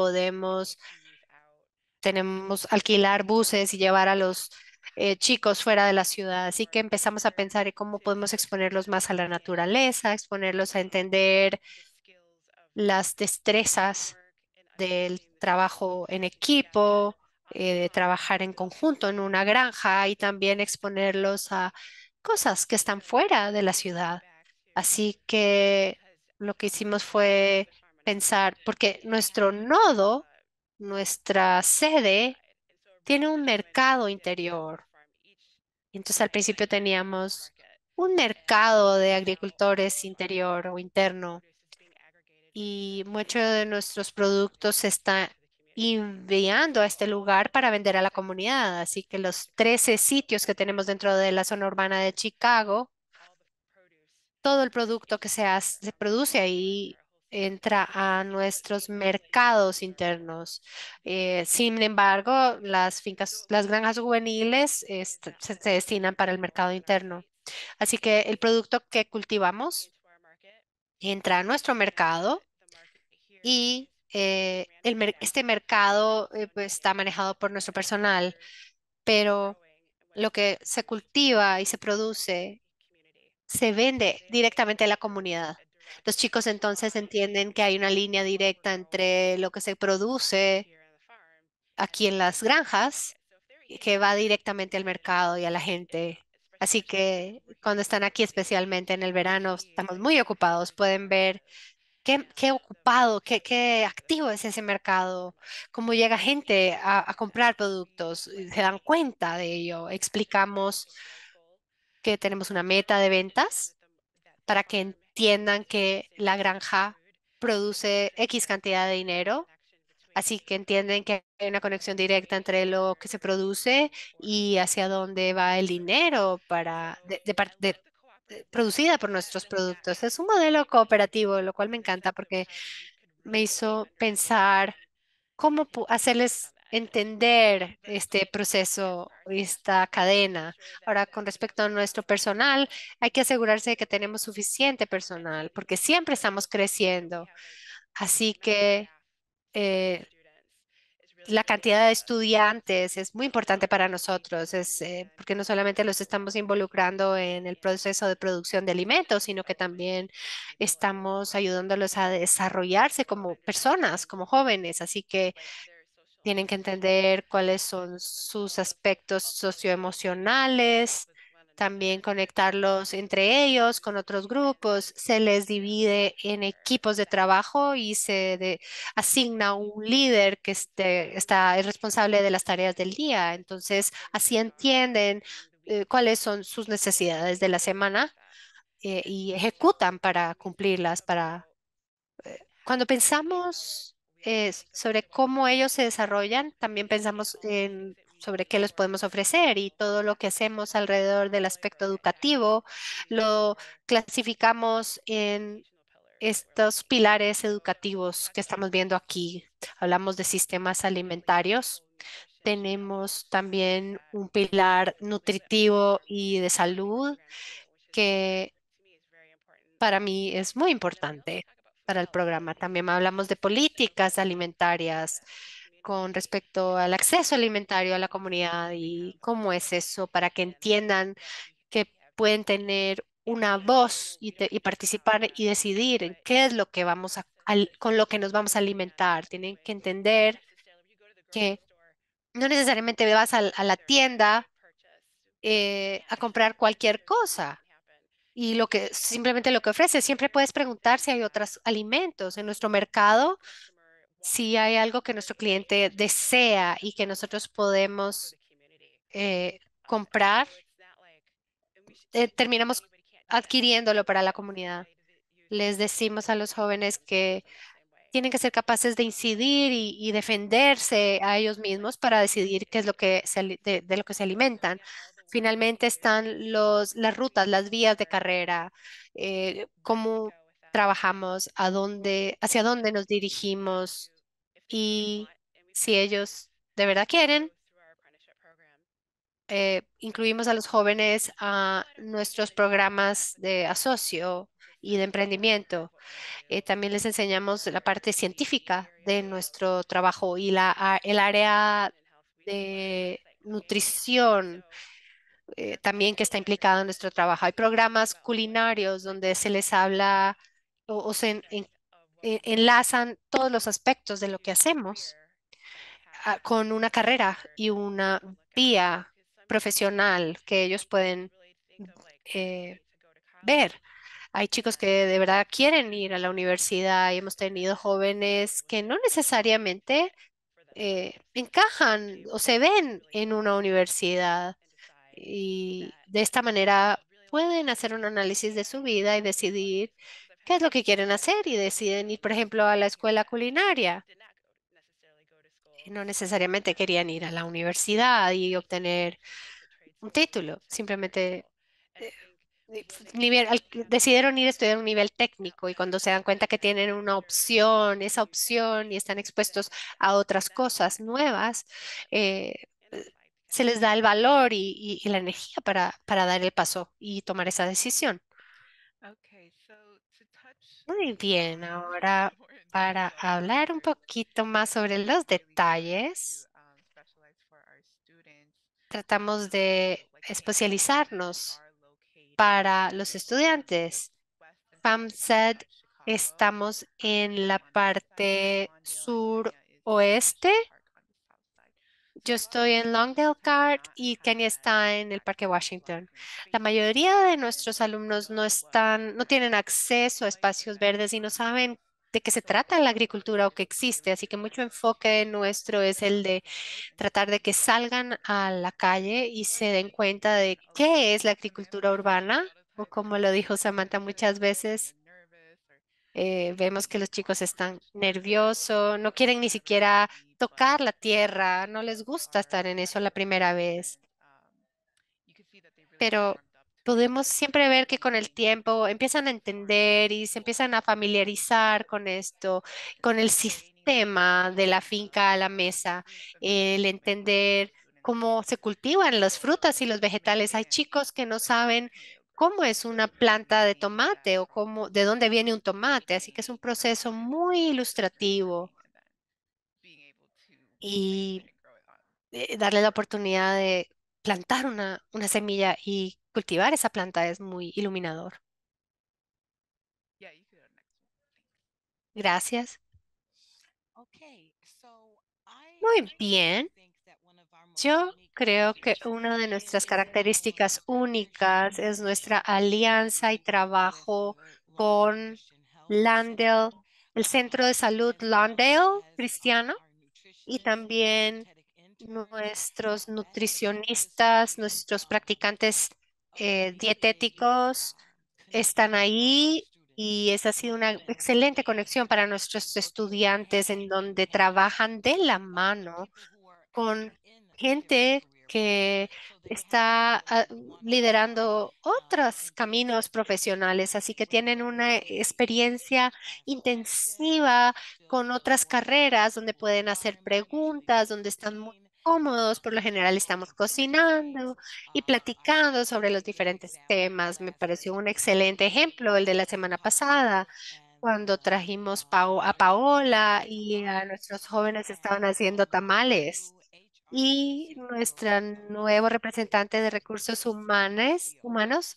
tenemos alquilar buses y llevar a los chicos fuera de la ciudad. Así que empezamos a pensar en cómo podemos exponerlos más a la naturaleza, exponerlos a entender las destrezas del trabajo en equipo, de trabajar en conjunto en una granja y también exponerlos a cosas que están fuera de la ciudad. Así que lo que hicimos fue pensar, porque nuestro nodo, nuestra sede, tiene un mercado interior. Entonces al principio teníamos un mercado de agricultores interior o interno y muchos de nuestros productos se están enviando a este lugar para vender a la comunidad. Así que los 13 sitios que tenemos dentro de la zona urbana de Chicago, todo el producto que se produce ahí entra a nuestros mercados internos. Sin embargo, las fincas, las granjas juveniles se destinan para el mercado interno. Así que el producto que cultivamos entra a nuestro mercado y este mercado pues, está manejado por nuestro personal, pero lo que se cultiva y se produce se vende directamente a la comunidad. Los chicos entonces entienden que hay una línea directa entre lo que se produce aquí en las granjas y que va directamente al mercado y a la gente. Así que cuando están aquí, especialmente en el verano, estamos muy ocupados. Pueden ver qué ocupado, qué activo es ese mercado, cómo llega gente a comprar productos, y se dan cuenta de ello. Explicamos que tenemos una meta de ventas para que entiendan que la granja produce X cantidad de dinero, así que entienden que hay una conexión directa entre lo que se produce y hacia dónde va el dinero producida por nuestros productos. Es un modelo cooperativo, lo cual me encanta porque me hizo pensar cómo hacerles entender este proceso, esta cadena. Ahora, con respecto a nuestro personal, hay que asegurarse de que tenemos suficiente personal, porque siempre estamos creciendo. Así que la cantidad de estudiantes es muy importante para nosotros, porque no solamente los estamos involucrando en el proceso de producción de alimentos, sino que también estamos ayudándolos a desarrollarse como personas, como jóvenes. Así que tienen que entender cuáles son sus aspectos socioemocionales también conectarlos entre ellos, con otros grupos. Se les divide en equipos de trabajo y asigna un líder que es responsable de las tareas del día. Entonces, así entienden cuáles son sus necesidades de la semana y ejecutan para cumplirlas. Cuando pensamos sobre cómo ellos se desarrollan, también pensamos sobre qué les podemos ofrecer y todo lo que hacemos alrededor del aspecto educativo lo clasificamos en estos pilares educativos que estamos viendo aquí. Hablamos de sistemas alimentarios. Tenemos también un pilar nutritivo y de salud que para mí es muy importante para el programa. También hablamos de políticas alimentarias con respecto al acceso alimentario a la comunidad y cómo es eso para que entiendan que pueden tener una voz y participar y decidir en qué es lo que con lo que nos vamos a alimentar. Tienen que entender que no necesariamente a la tienda a comprar cualquier cosa. Y simplemente lo que ofrece, siempre puedes preguntar si hay otros alimentos en nuestro mercado, si hay algo que nuestro cliente desea y que nosotros podemos comprar, terminamos adquiriéndolo para la comunidad. Les decimos a los jóvenes que tienen que ser capaces de incidir y defenderse a ellos mismos para decidir qué es lo que de lo que se alimentan. Finalmente están las rutas, las vías de carrera, cómo trabajamos, hacia dónde nos dirigimos y si ellos de verdad quieren, incluimos a los jóvenes a nuestros programas de asocio y de emprendimiento. También les enseñamos la parte científica de nuestro trabajo y el área de nutrición también que está implicada en nuestro trabajo. Hay programas culinarios donde se les habla o enlazan todos los aspectos de lo que hacemos con una carrera y una vía profesional que ellos pueden eh, ver. Hay chicos que de verdad quieren ir a la universidad y hemos tenido jóvenes que no necesariamente encajan o se ven en una universidad y de esta manera pueden hacer un análisis de su vida y decidir qué es lo que quieren hacer y deciden ir, por ejemplo, a la escuela culinaria. Y no necesariamente querían ir a la universidad y obtener un título, simplemente eh, decidieron ir a estudiar un nivel técnico y cuando se dan cuenta que tienen una opción, esa opción y están expuestos a otras cosas nuevas, eh, se les da el valor y la energía para dar el paso y tomar esa decisión. Muy bien, ahora para hablar un poquito más sobre los detalles, tratamos de especializarnos para los estudiantes. FAMSED, estamos en la parte suroeste. Yo estoy en Longdale Cart y Kenny está en el Parque Washington. La mayoría de nuestros alumnos no tienen acceso a espacios verdes y no saben de qué se trata la agricultura o que existe, así que mucho enfoque nuestro es el de tratar de que salgan a la calle y se den cuenta de qué es la agricultura urbana, o como lo dijo Samantha muchas veces, vemos que los chicos están nerviosos, no quieren ni siquiera tocar la tierra, no les gusta estar en eso la primera vez. Pero podemos siempre ver que con el tiempo empiezan a entender y se empiezan a familiarizar con esto, con el sistema de la finca a la mesa, el entender cómo se cultivan las frutas y los vegetales. Hay chicos que no saben cómo es una planta de tomate o de dónde viene un tomate, así que es un proceso muy ilustrativo y darle la oportunidad de plantar una semilla y cultivar esa planta es muy iluminador. Gracias. Muy bien. Yo creo que una de nuestras características únicas es nuestra alianza y trabajo con Landale, el Centro de Salud Landale Cristiano, y también nuestros nutricionistas, nuestros practicantes dietéticos están ahí, y esa ha sido una excelente conexión para nuestros estudiantes en donde trabajan de la mano con gente que está liderando otros caminos profesionales, así que tienen una experiencia intensiva con otras carreras donde pueden hacer preguntas, donde están muy cómodos. Por lo general estamos cocinando y platicando sobre los diferentes temas. Me pareció un excelente ejemplo el de la semana pasada, cuando trajimos a Paola y a nuestros jóvenes estaban haciendo tamales. Y nuestra nuevo representante de recursos humanos,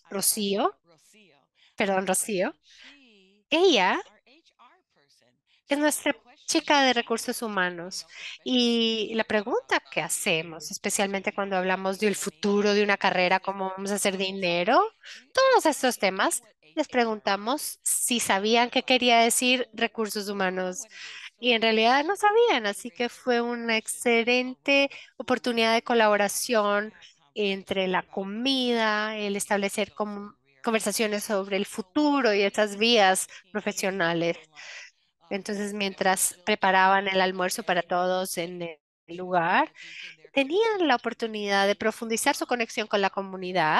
Rocío, ella es nuestra chica de recursos humanos. Y la pregunta que hacemos, especialmente cuando hablamos del futuro de una carrera, cómo vamos a hacer dinero, todos estos temas, les preguntamos si sabían qué quería decir recursos humanos. Y en realidad no sabían, así que fue una excelente oportunidad de colaboración entre la comida, el establecer conversaciones sobre el futuro y esas vías profesionales. Entonces, mientras preparaban el almuerzo para todos en el lugar, tenían la oportunidad de profundizar su conexión con la comunidad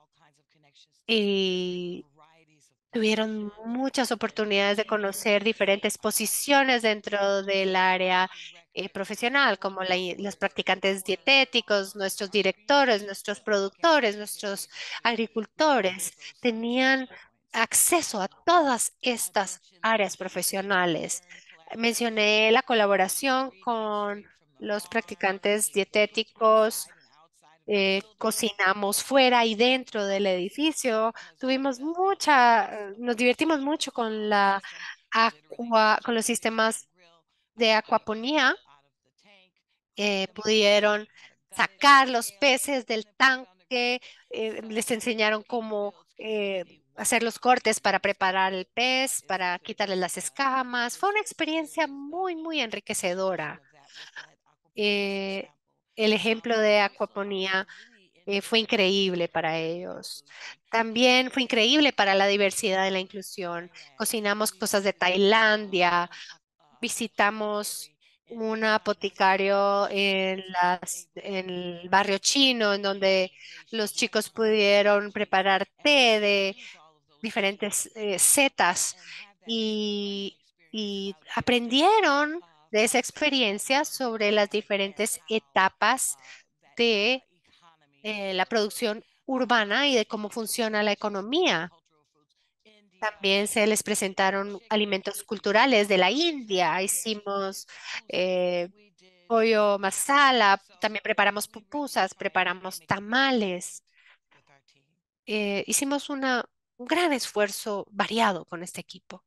y tuvieron muchas oportunidades de conocer diferentes posiciones dentro del área profesional, como los practicantes dietéticos, nuestros directores, nuestros productores, nuestros agricultores. Tenían acceso a todas estas áreas profesionales. Mencioné la colaboración con los practicantes dietéticos. Cocinamos fuera y dentro del edificio. Nos divertimos mucho con con los sistemas de acuaponía. Pudieron sacar los peces del tanque, les enseñaron cómo hacer los cortes para preparar el pez, para quitarle las escamas. Fue una experiencia muy, muy enriquecedora. Eh, el ejemplo de acuaponía fue increíble para ellos. También fue increíble para la diversidad y la inclusión. Cocinamos cosas de Tailandia, visitamos un apotecario en el barrio chino, en donde los chicos pudieron preparar té de diferentes setas, y, y aprendieron de esa experiencia sobre las diferentes etapas de la producción urbana y de cómo funciona la economía. También se les presentaron alimentos culturales de la India. Hicimos eh, pollo masala, también preparamos pupusas, preparamos tamales. Hicimos un gran esfuerzo variado con este equipo.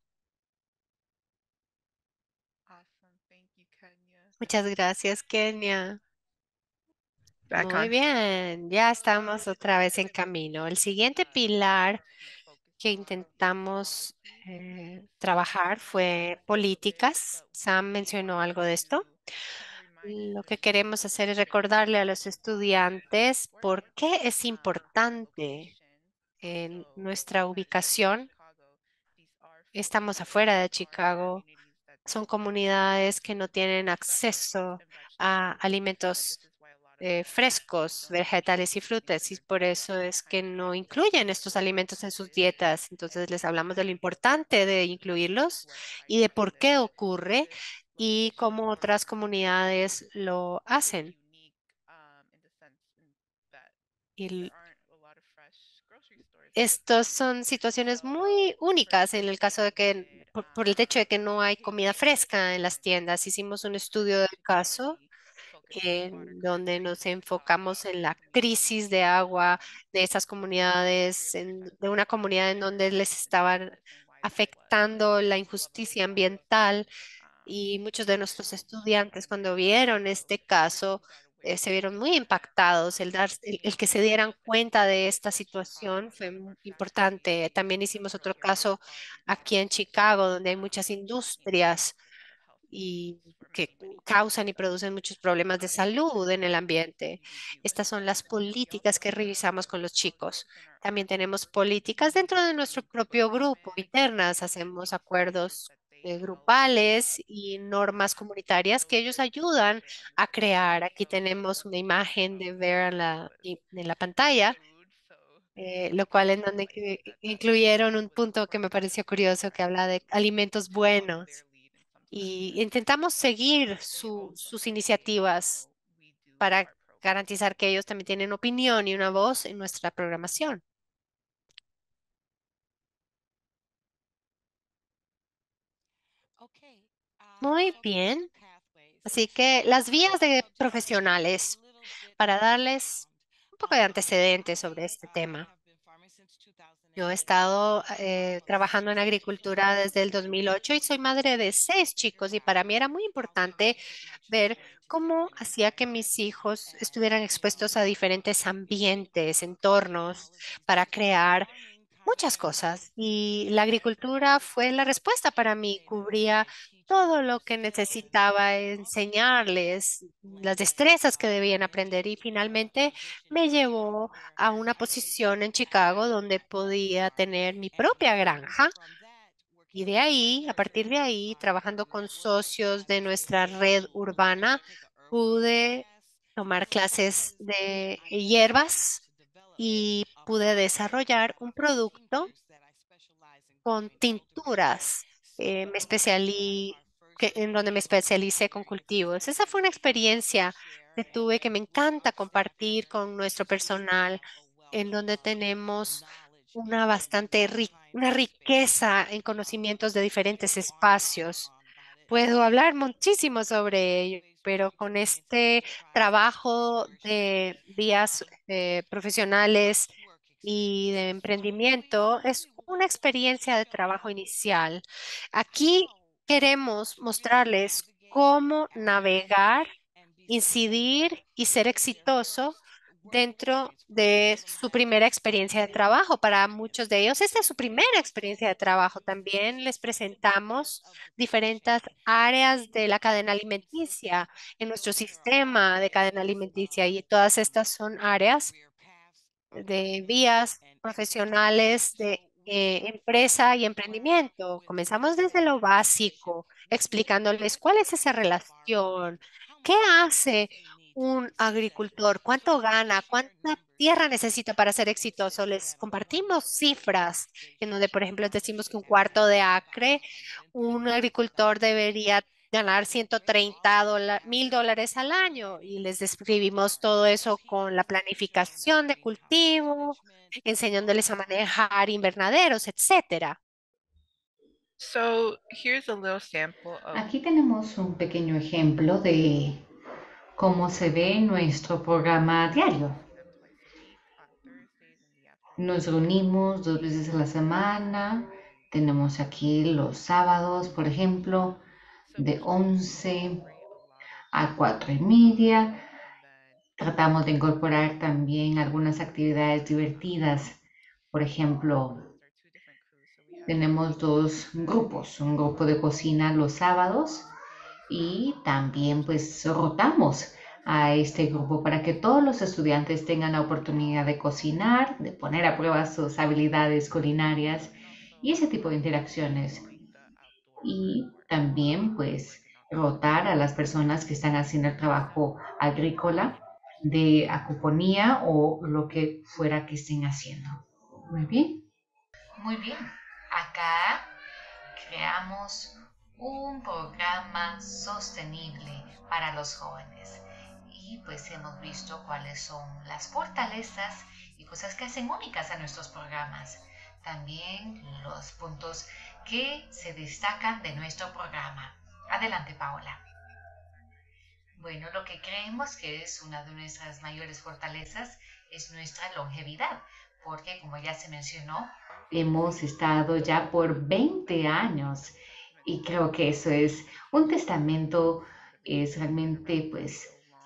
Muchas gracias, Kenia. Back Muy on. bien, ya estamos otra vez en camino. El siguiente pilar que intentamos trabajar fue políticas. Sam mencionó algo de esto. Lo que queremos hacer es recordarle a los estudiantes por qué es importante en nuestra ubicación. Estamos afuera de Chicago. Son comunidades que no tienen acceso a alimentos frescos, vegetales y frutas, y por eso es que no incluyen estos alimentos en sus dietas. Entonces les hablamos de lo importante de incluirlos y de por qué ocurre y cómo otras comunidades lo hacen. Y estos son situaciones muy únicas en el caso de que, por el hecho de que no hay comida fresca en las tiendas. Hicimos un estudio del caso en donde nos enfocamos en la crisis de agua de esas comunidades, de una comunidad en donde les estaban afectando la injusticia ambiental, y muchos de nuestros estudiantes cuando vieron este caso se vieron muy impactados. El que se dieran cuenta de esta situación fue muy importante. También hicimos otro caso aquí en Chicago, donde hay muchas industrias y que causan y producen muchos problemas de salud en el ambiente. Estas son las políticas que revisamos con los chicos. También tenemos políticas dentro de nuestro propio grupo, internas, hacemos acuerdos grupales y normas comunitarias que ellos ayudan a crear. Aquí tenemos una imagen de ver en la pantalla, lo cual en donde incluyeron un punto que me pareció curioso que habla de alimentos buenos y intentamos seguir sus iniciativas para garantizar que ellos también tienen opinión y una voz en nuestra programación. Muy bien. Así que las vías de profesionales, para darles un poco de antecedentes sobre este tema. Yo he estado trabajando en agricultura desde el 2008 y soy madre de 6 chicos y para mí era muy importante ver cómo hacía que mis hijos estuvieran expuestos a diferentes ambientes, entornos, para crear muchas cosas. Y la agricultura fue la respuesta para mí, cubría todo lo que necesitaba enseñarles, las destrezas que debían aprender y finalmente me llevó a una posición en Chicago donde podía tener mi propia granja. Y de ahí, a partir de ahí, trabajando con socios de nuestra red urbana, pude tomar clases de hierbas y pude desarrollar un producto con tinturas. En donde me especialicé con cultivos. Esa fue una experiencia que tuve que me encanta compartir con nuestro personal, en donde tenemos una riqueza en conocimientos de diferentes espacios. Puedo hablar muchísimo sobre ello, pero con este trabajo de vías profesionales y de emprendimiento es una experiencia de trabajo inicial. Aquí queremos mostrarles cómo navegar, incidir y ser exitoso dentro de su primera experiencia de trabajo. Para muchos de ellos, esta es su primera experiencia de trabajo. También les presentamos diferentes áreas de la cadena alimenticia en nuestro sistema de cadena alimenticia y todas estas son áreas de vías profesionales de empresa y emprendimiento. Comenzamos desde lo básico, explicándoles cuál es esa relación, qué hace un agricultor, cuánto gana, cuánta tierra necesita para ser exitoso. Les compartimos cifras en donde, por ejemplo, les decimos que un cuarto de acre, un agricultor debería ganar $130,000 al año y les describimos todo eso con la planificación de cultivo, enseñándoles a manejar invernaderos, etcétera. So here's a little sample of Aquí tenemos un pequeño ejemplo de cómo se ve nuestro programa diario. Nos reunimos 2 veces a la semana. Tenemos aquí los sábados, por ejemplo, de 11 a 4:30. Tratamos de incorporar también algunas actividades divertidas. Por ejemplo, tenemos 2 grupos, un grupo de cocina los sábados y también pues rotamos a este grupo para que todos los estudiantes tengan la oportunidad de cocinar, de poner a prueba sus habilidades culinarias y ese tipo de interacciones. Y también pues rotar a las personas que están haciendo el trabajo agrícola de acuponía o lo que fuera que estén haciendo. Muy bien. Muy bien. Acá creamos un programa sostenible para los jóvenes y pues hemos visto cuáles son las fortalezas y cosas que hacen únicas a nuestros programas. También los puntos que se destacan de nuestro programa. Adelante, Paola. Bueno, lo que creemos que es una de nuestras mayores fortalezas es nuestra longevidad, porque como ya se mencionó, hemos estado ya por 20 años y creo que eso es un testamento, es realmente pues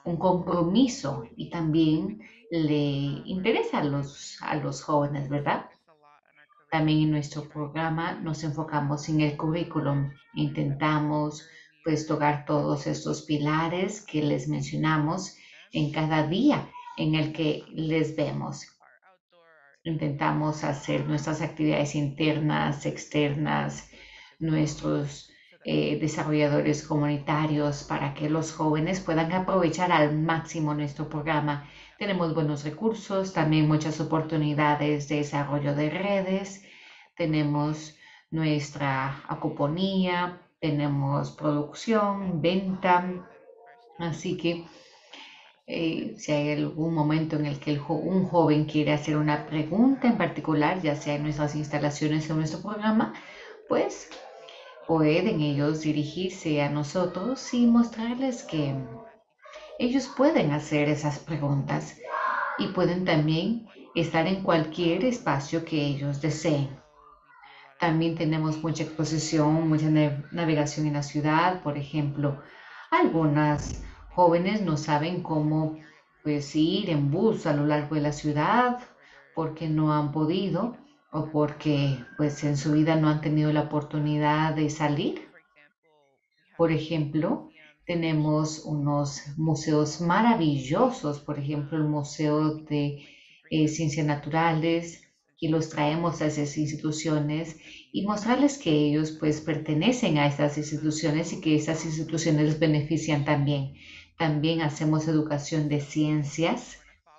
un compromiso y también le interesa a los jóvenes, ¿verdad? También en nuestro programa nos enfocamos en el currículum. Intentamos pues tocar todos estos pilares que les mencionamos en cada día en el que les vemos. Intentamos hacer nuestras actividades internas, externas, nuestros desarrolladores comunitarios para que los jóvenes puedan aprovechar al máximo nuestro programa. Tenemos buenos recursos, también muchas oportunidades de desarrollo de redes, tenemos nuestra acuponía, tenemos producción, venta, así que si hay algún momento en el que un joven quiere hacer una pregunta en particular, ya sea en nuestras instalaciones o en nuestro programa, pues pueden ellos dirigirse a nosotros y mostrarles que ellos pueden hacer esas preguntas y pueden también estar en cualquier espacio que ellos deseen. También tenemos mucha exposición, mucha navegación en la ciudad. Por ejemplo, algunas jóvenes no saben cómo pues, ir en bus a lo largo de la ciudad porque no han podido o porque pues, en su vida no han tenido la oportunidad de salir. Por ejemplo, tenemos unos museos maravillosos, por ejemplo, el Museo de Ciencias Naturales, y los traemos a esas instituciones y mostrarles que ellos pues pertenecen a estas instituciones y que esas instituciones les benefician también. También hacemos educación de ciencias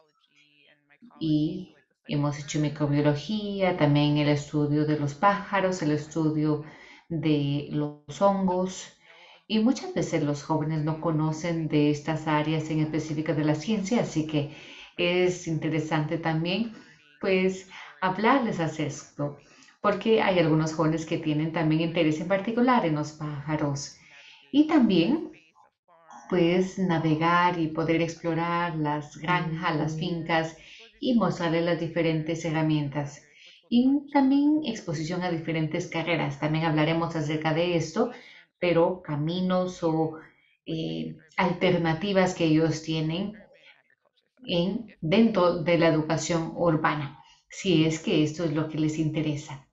y hemos hecho microbiología, también el estudio de los pájaros, el estudio de los hongos. Y muchas veces los jóvenes no conocen de estas áreas en específica de la ciencia, así que es interesante también pues hablarles acerca esto, porque hay algunos jóvenes que tienen también interés en particular en los pájaros y también pues navegar y poder explorar las granjas, las fincas y mostrarles las diferentes herramientas. Y también exposición a diferentes carreras. También hablaremos acerca de esto, pero caminos o alternativas que ellos tienen dentro de la educación urbana, si es que esto es lo que les interesa.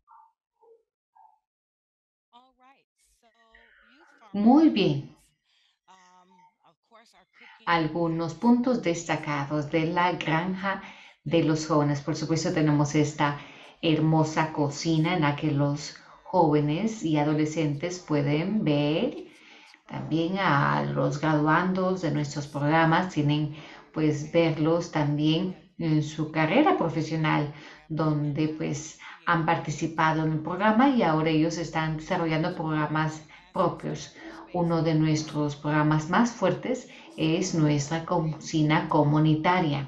Muy bien. Algunos puntos destacados de la granja de los jóvenes. Por supuesto, tenemos esta hermosa cocina en la que los jóvenes y adolescentes pueden ver. También a los graduandos de nuestros programas tienen pues verlos también en su carrera profesional, donde pues han participado en el programa y ahora ellos están desarrollando programas propios. Uno de nuestros programas más fuertes es nuestra cocina comunitaria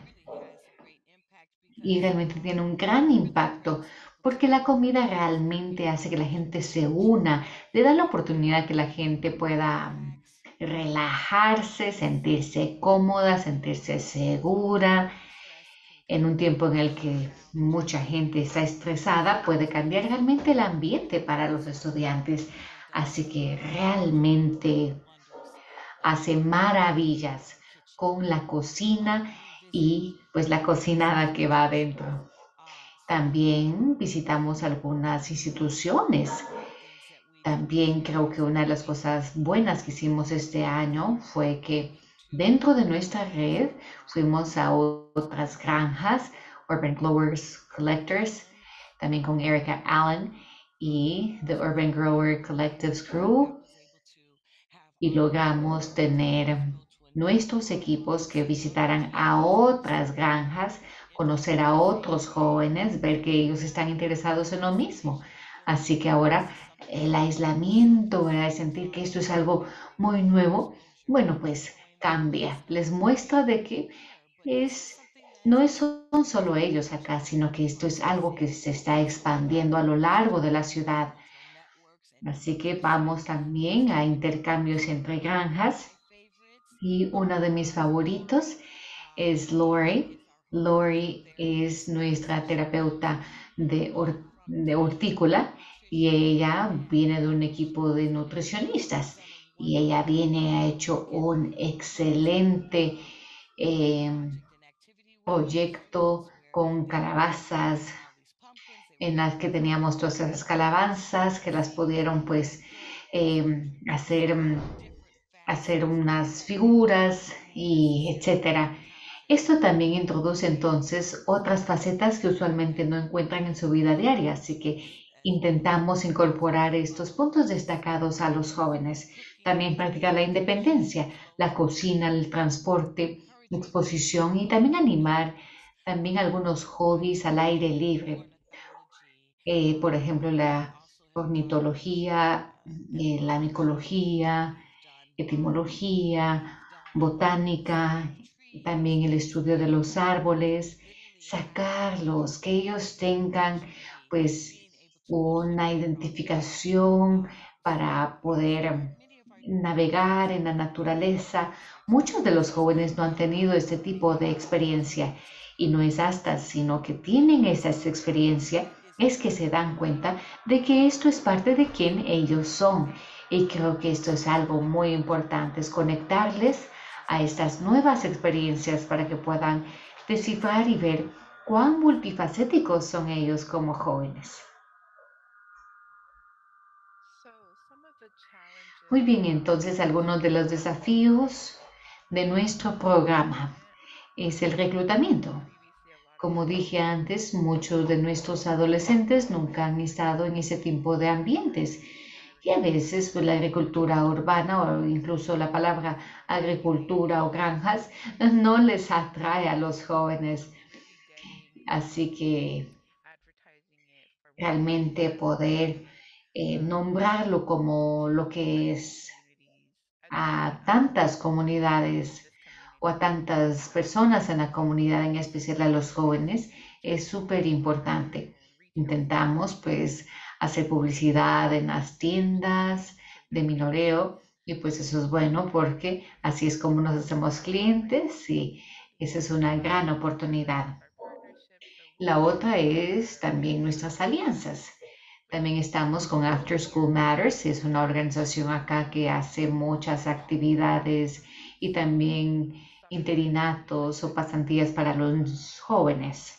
y realmente tiene un gran impacto porque la comida realmente hace que la gente se una, le da la oportunidad que la gente pueda relajarse, sentirse cómoda, sentirse segura. En un tiempo en el que mucha gente está estresada, puede cambiar realmente el ambiente para los estudiantes. Así que realmente hace maravillas con la cocina y pues la cocinada que va adentro. También visitamos algunas instituciones. También creo que una de las cosas buenas que hicimos este año fue que dentro de nuestra red fuimos a otras granjas, Urban Growers Collectors, también con Erica Allen y The Urban Grower Collectives Crew, y logramos tener nuestros equipos que visitaran a otras granjas, conocer a otros jóvenes, ver que ellos están interesados en lo mismo. Así que ahora el aislamiento, ¿verdad? Sentir que esto es algo muy nuevo, bueno, pues cambia. Les muestra de que no son solo ellos acá, sino que esto es algo que se está expandiendo a lo largo de la ciudad. Así que vamos también a intercambios entre granjas. Y uno de mis favoritos es Lori. Lori es nuestra terapeuta de hortícola y ella viene de un equipo de nutricionistas. y ella ha hecho un excelente proyecto con calabazas en las que teníamos todas esas calabazas que las pudieron pues hacer unas figuras y etcétera. Esto también introduce entonces otras facetas que usualmente no encuentran en su vida diaria, así que intentamos incorporar estos puntos destacados a los jóvenes. También practicar la independencia, la cocina, el transporte, exposición y también animar también algunos hobbies al aire libre. Por ejemplo, la ornitología, la micología, etimología, botánica, también el estudio de los árboles, sacarlos, que ellos tengan pues una identificación para poder navegar en la naturaleza. Muchos de los jóvenes no han tenido este tipo de experiencia y no es hasta, sino que tienen esa experiencia, es que se dan cuenta de que esto es parte de quien ellos son. Y creo que esto es algo muy importante, es conectarles a estas nuevas experiencias para que puedan descifrar y ver cuán multifacéticos son ellos como jóvenes. Muy bien, entonces algunos de los desafíos de nuestro programa es el reclutamiento. Como dije antes, muchos de nuestros adolescentes nunca han estado en ese tipo de ambientes y a veces pues, la agricultura urbana o incluso la palabra agricultura o granjas no les atrae a los jóvenes. Así que realmente poder nombrarlo como lo que es a tantas comunidades o a tantas personas en la comunidad, en especial a los jóvenes, es súper importante. Intentamos pues hacer publicidad en las tiendas de minoreo y pues eso es bueno porque así es como nos hacemos clientes y esa es una gran oportunidad. La otra es también nuestras alianzas. También estamos con After School Matters, es una organización acá que hace muchas actividades y también interinatos o pasantías para los jóvenes.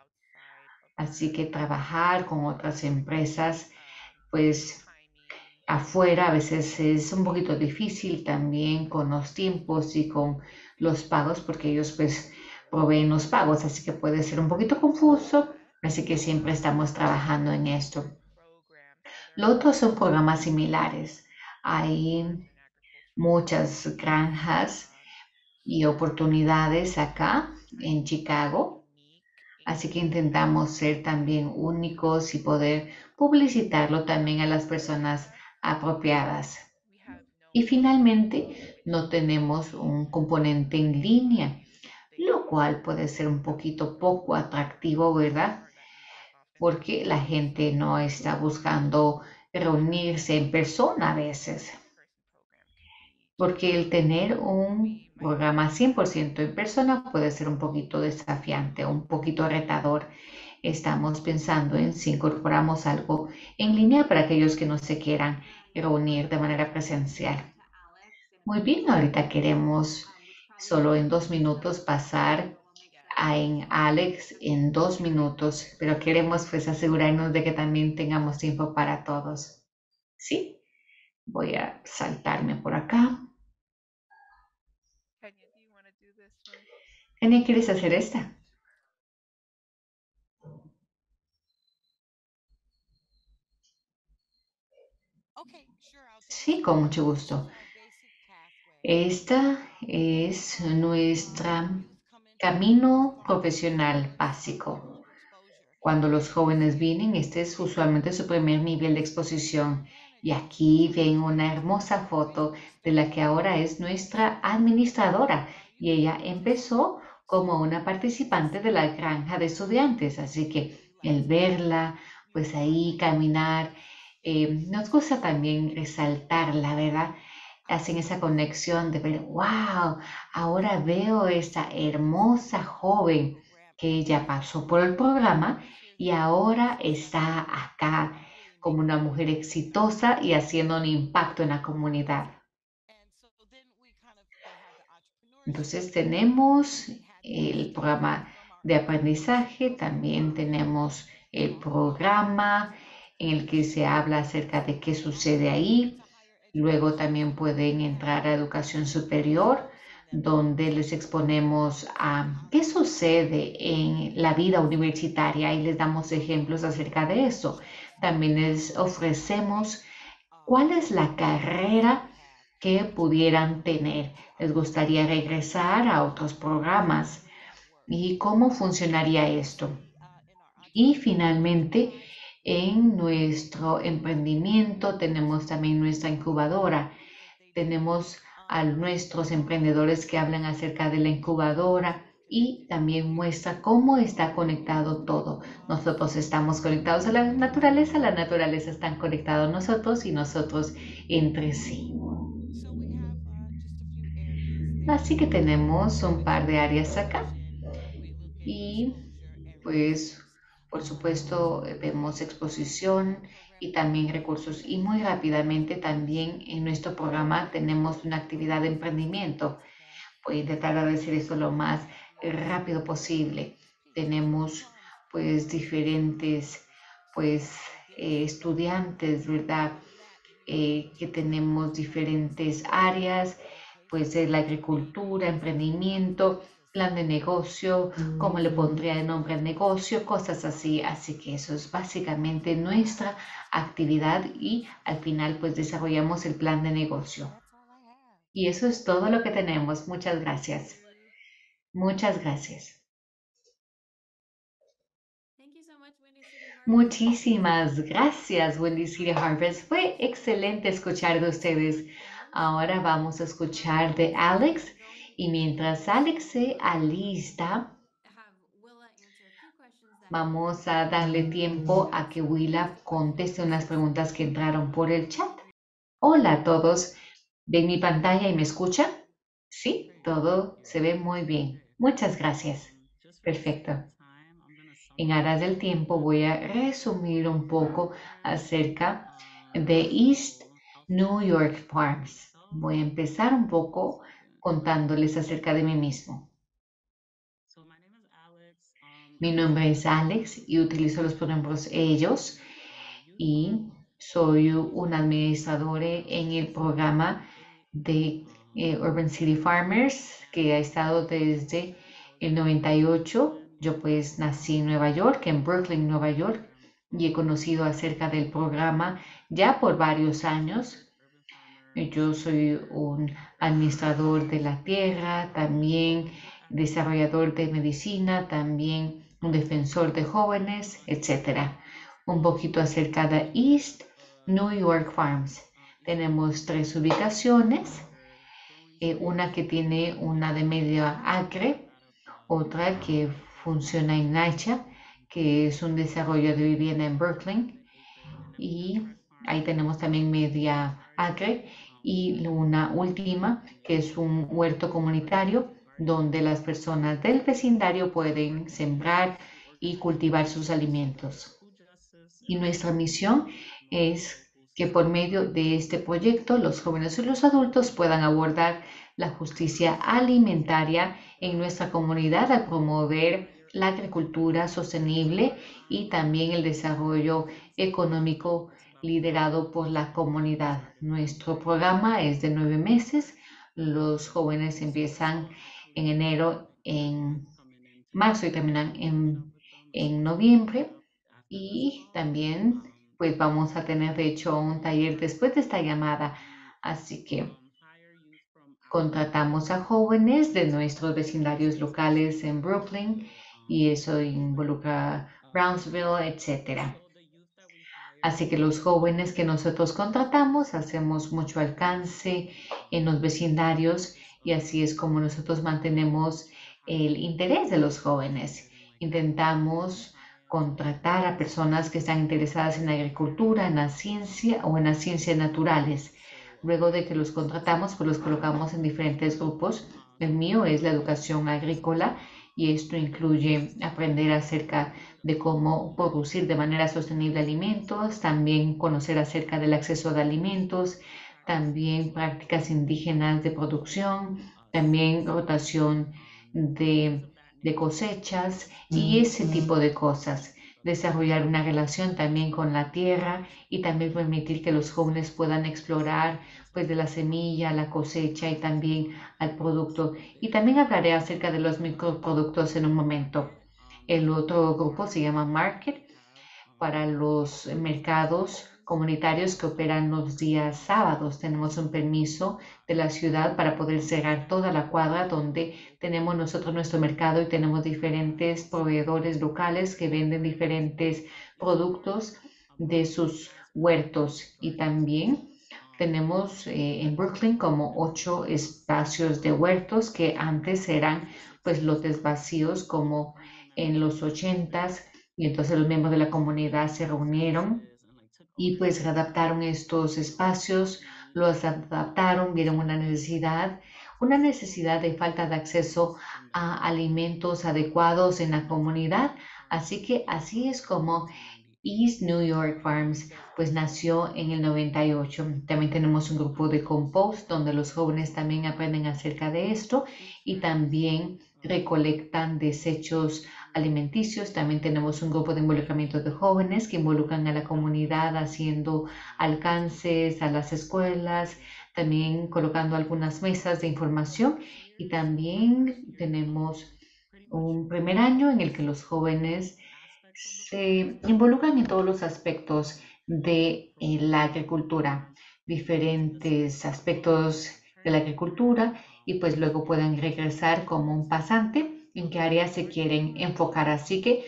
Así que trabajar con otras empresas, pues afuera a veces es un poquito difícil también con los tiempos y con los pagos, porque ellos pues proveen los pagos, así que puede ser un poquito confuso, así que siempre estamos trabajando en esto. Lo otro son programas similares. Hay muchas granjas y oportunidades acá en Chicago, así que intentamos ser también únicos y poder publicitarlo también a las personas apropiadas. Y finalmente, no tenemos un componente en línea, lo cual puede ser un poquito poco atractivo, ¿verdad? Porque la gente no está buscando reunirse en persona a veces. Porque el tener un programa 100% en persona puede ser un poquito desafiante, un poquito retador. Estamos pensando en si incorporamos algo en línea para aquellos que no se quieran reunir de manera presencial. Muy bien, ahorita queremos solo en 2 minutos pasar en Alex en 2 minutos, pero queremos pues asegurarnos de que también tengamos tiempo para todos. ¿Sí? Voy a saltarme por acá. Kenia, ¿quieres hacer esta? Sí, con mucho gusto. Esta es nuestra camino profesional básico. Cuando los jóvenes vienen, este es usualmente su primer nivel de exposición. Y aquí ven una hermosa foto de la que ahora es nuestra administradora. Y ella empezó como una participante de la granja de estudiantes. Así que el verla, pues ahí caminar, nos gusta también resaltarla, ¿verdad? Hacen esa conexión de ver, wow, ahora veo esta hermosa joven que ella pasó por el programa y ahora está acá como una mujer exitosa y haciendo un impacto en la comunidad. Entonces tenemos el programa de aprendizaje, también tenemos el programa en el que se habla acerca de qué sucede ahí. Luego también pueden entrar a educación superior, donde les exponemos a qué sucede en la vida universitaria y les damos ejemplos acerca de eso. También les ofrecemos cuál es la carrera que pudieran tener. ¿Les gustaría regresar a otros programas? ¿Y cómo funcionaría esto? Y finalmente, en nuestro emprendimiento tenemos también nuestra incubadora. Tenemos a nuestros emprendedores que hablan acerca de la incubadora y también muestra cómo está conectado todo. Nosotros estamos conectados a la naturaleza está conectada a nosotros y nosotros entre sí. Así que tenemos un par de áreas acá y pues por supuesto vemos exposición y también recursos y muy rápidamente también en nuestro programa tenemos una actividad de emprendimiento. Voy a intentar decir esto lo más rápido posible. Tenemos pues diferentes pues estudiantes, ¿verdad? Que tenemos diferentes áreas, puede ser la agricultura, emprendimiento, plan de negocio, cómo le pondría de nombre al negocio, cosas así. Así que eso es básicamente nuestra actividad y al final pues desarrollamos el plan de negocio. Y eso es todo lo que tenemos. Muchas gracias. Muchas gracias. Muchísimas gracias, Windy City Harvest. Fue excelente escuchar de ustedes. Ahora vamos a escuchar de Alex. Y mientras Alex se alista, vamos a darle tiempo a que Willa conteste unas preguntas que entraron por el chat. Hola a todos. ¿Ven mi pantalla y me escuchan? Sí, todo se ve muy bien. Muchas gracias. Perfecto. En aras del tiempo voy a resumir un poco acerca de East New York Farms. Voy a empezar un poco contándoles acerca de mí mismo. Mi nombre es Alex y utilizo los pronombres ellos y soy un administrador en el programa de Urban City Farmers que ha estado desde el 98. Yo pues nací en Nueva York, en Brooklyn, Nueva York, y he conocido acerca del programa ya por varios años. Yo soy un administrador de la tierra, también desarrollador de medicina, también un defensor de jóvenes, etc. Un poquito acerca de East New York Farms. Tenemos 3 ubicaciones, una que tiene una de media acre, otra que funciona en Nacha, que es un desarrollo de vivienda en Brooklyn, y ahí tenemos también media acre, y una última que es un huerto comunitario donde las personas del vecindario pueden sembrar y cultivar sus alimentos. Y nuestra misión es que por medio de este proyecto los jóvenes y los adultos puedan abordar la justicia alimentaria en nuestra comunidad al promover la agricultura sostenible y también el desarrollo económico liderado por la comunidad. Nuestro programa es de 9 meses. Los jóvenes empiezan en enero, en marzo y terminan en noviembre. Y también pues vamos a tener de hecho un taller después de esta llamada. Así que contratamos a jóvenes de nuestros vecindarios locales en Brooklyn y eso involucra Brownsville, etc. Así que los jóvenes que nosotros contratamos hacemos mucho alcance en los vecindarios y así es como nosotros mantenemos el interés de los jóvenes. Intentamos contratar a personas que están interesadas en la agricultura, en la ciencia o en las ciencias naturales. Luego de que los contratamos, pues los colocamos en diferentes grupos. El mío es la educación agrícola y esto incluye aprender acerca de cómo producir de manera sostenible alimentos, también conocer acerca del acceso de alimentos, también prácticas indígenas de producción, también rotación de cosechas y ese tipo de cosas. Desarrollar una relación también con la tierra y también permitir que los jóvenes puedan explorar pues de la semilla a la cosecha y también al producto. Y también hablaré acerca de los microproductos en un momento. El otro grupo se llama Market para los mercados comunitarios que operan los días sábados. Tenemos un permiso de la ciudad para poder cerrar toda la cuadra donde tenemos nosotros nuestro mercado y tenemos diferentes proveedores locales que venden diferentes productos de sus huertos. Y también tenemos en Brooklyn como 8 espacios de huertos que antes eran pues lotes vacíos como en los 80s, y entonces los miembros de la comunidad se reunieron y pues adaptaron estos espacios, los adaptaron, vieron una necesidad de falta de acceso a alimentos adecuados en la comunidad. Así que así es como East New York Farms pues nació en el 98. También tenemos un grupo de compost donde los jóvenes también aprenden acerca de esto y también recolectan desechos alimenticios. También tenemos un grupo de involucramiento de jóvenes que involucran a la comunidad haciendo alcances a las escuelas, también colocando algunas mesas de información y también tenemos un primer año en el que los jóvenes se involucran en todos los aspectos de la agricultura, diferentes aspectos de la agricultura y pues luego pueden regresar como un pasante en qué áreas se quieren enfocar. Así que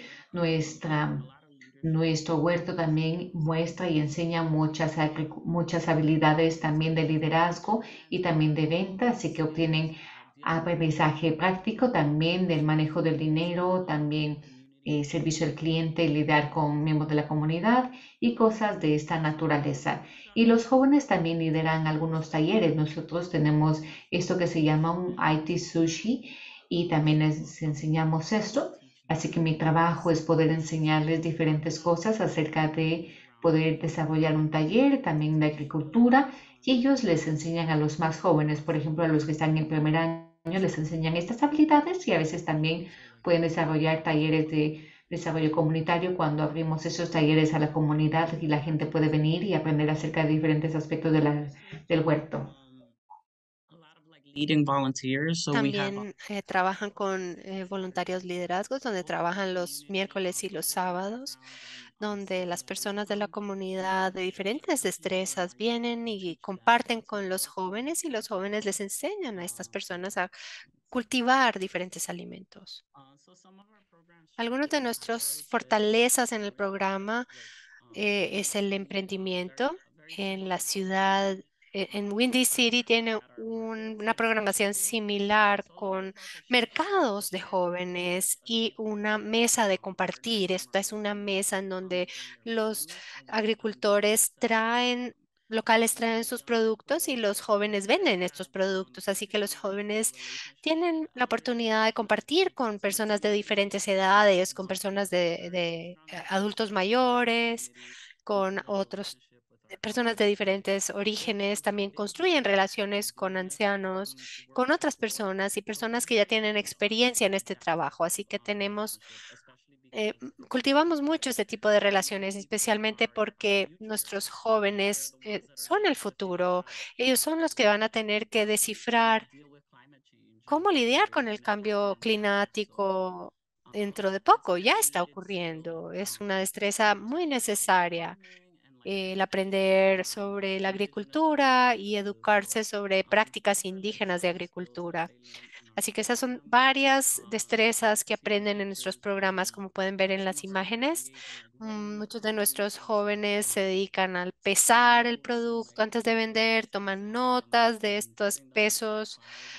nuestro huerto también muestra y enseña muchas habilidades también de liderazgo y también de venta, así que obtienen aprendizaje práctico también del manejo del dinero, también servicio al cliente, lidiar con miembros de la comunidad y cosas de esta naturaleza. Y los jóvenes también lideran algunos talleres. Nosotros tenemos esto que se llama un IT Sushi y también les enseñamos esto. Así que mi trabajo es poder enseñarles diferentes cosas acerca de poder desarrollar un taller, también de agricultura, y ellos les enseñan a los más jóvenes, por ejemplo, a los que están en el primer año, les enseñan estas habilidades y a veces también pueden desarrollar talleres de desarrollo comunitario cuando abrimos esos talleres a la comunidad y la gente puede venir y aprender acerca de diferentes aspectos del huerto. También trabajan con voluntarios liderazgos, donde trabajan los miércoles y los sábados, donde las personas de la comunidad de diferentes destrezas vienen y comparten con los jóvenes y los jóvenes les enseñan a estas personas a cultivar diferentes alimentos. Algunos de nuestras fortalezas en el programa es el emprendimiento en la ciudad. En Windy City tiene una programación similar con mercados de jóvenes y una mesa de compartir. Esta es una mesa en donde los agricultores locales traen sus productos y los jóvenes venden estos productos. Así que los jóvenes tienen la oportunidad de compartir con personas de diferentes edades, con personas de adultos mayores, con otros personas de diferentes orígenes, también construyen relaciones con ancianos, con otras personas y personas que ya tienen experiencia en este trabajo. Así que cultivamos mucho este tipo de relaciones, especialmente porque nuestros jóvenes son el futuro. Ellos son los que van a tener que descifrar cómo lidiar con el cambio climático dentro de poco. Ya está ocurriendo. Es una destreza muy necesaria el aprender sobre la agricultura y educarse sobre prácticas indígenas de agricultura. Así que esas son varias destrezas que aprenden en nuestros programas, como pueden ver en las imágenes. Muchos de nuestros jóvenes se dedican al pesar el producto antes de vender, toman notas de estos pesos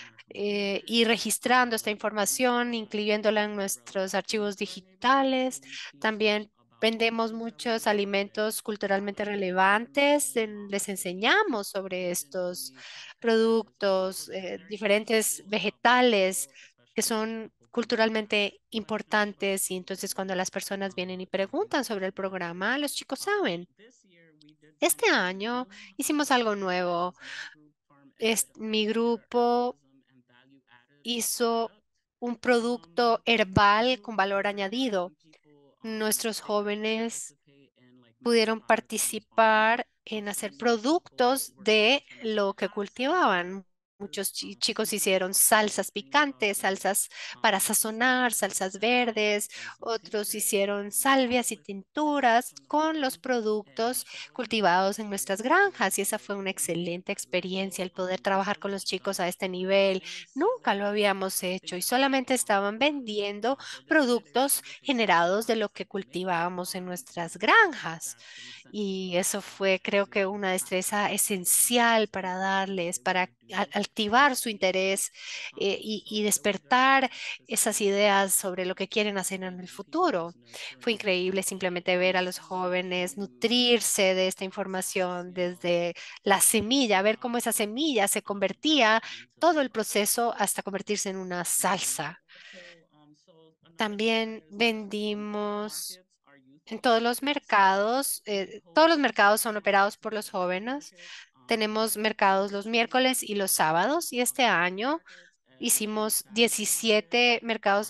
y registrando esta información, incluyéndola en nuestros archivos digitales. También vendemos muchos alimentos culturalmente relevantes, les enseñamos sobre estos productos, diferentes vegetales que son culturalmente importantes y entonces cuando las personas vienen y preguntan sobre el programa, los chicos saben. Este año hicimos algo nuevo. Mi grupo hizo un producto herbal con valor añadido. Nuestros jóvenes pudieron participar en hacer productos de lo que cultivaban. Muchos chicos hicieron salsas picantes, salsas para sazonar, salsas verdes, otros hicieron salvias y tinturas con los productos cultivados en nuestras granjas y esa fue una excelente experiencia el poder trabajar con los chicos a este nivel. Nunca lo habíamos hecho y solamente estaban vendiendo productos generados de lo que cultivábamos en nuestras granjas. Y eso fue, creo que, una destreza esencial para darles, para activar su interés y despertar esas ideas sobre lo que quieren hacer en el futuro. Fue increíble simplemente ver a los jóvenes nutrirse de esta información desde la semilla, ver cómo esa semilla se convertía, todo el proceso hasta convertirse en una salsa. También vendimos en todos los mercados son operados por los jóvenes. Tenemos mercados los miércoles y los sábados y este año hicimos 17 mercados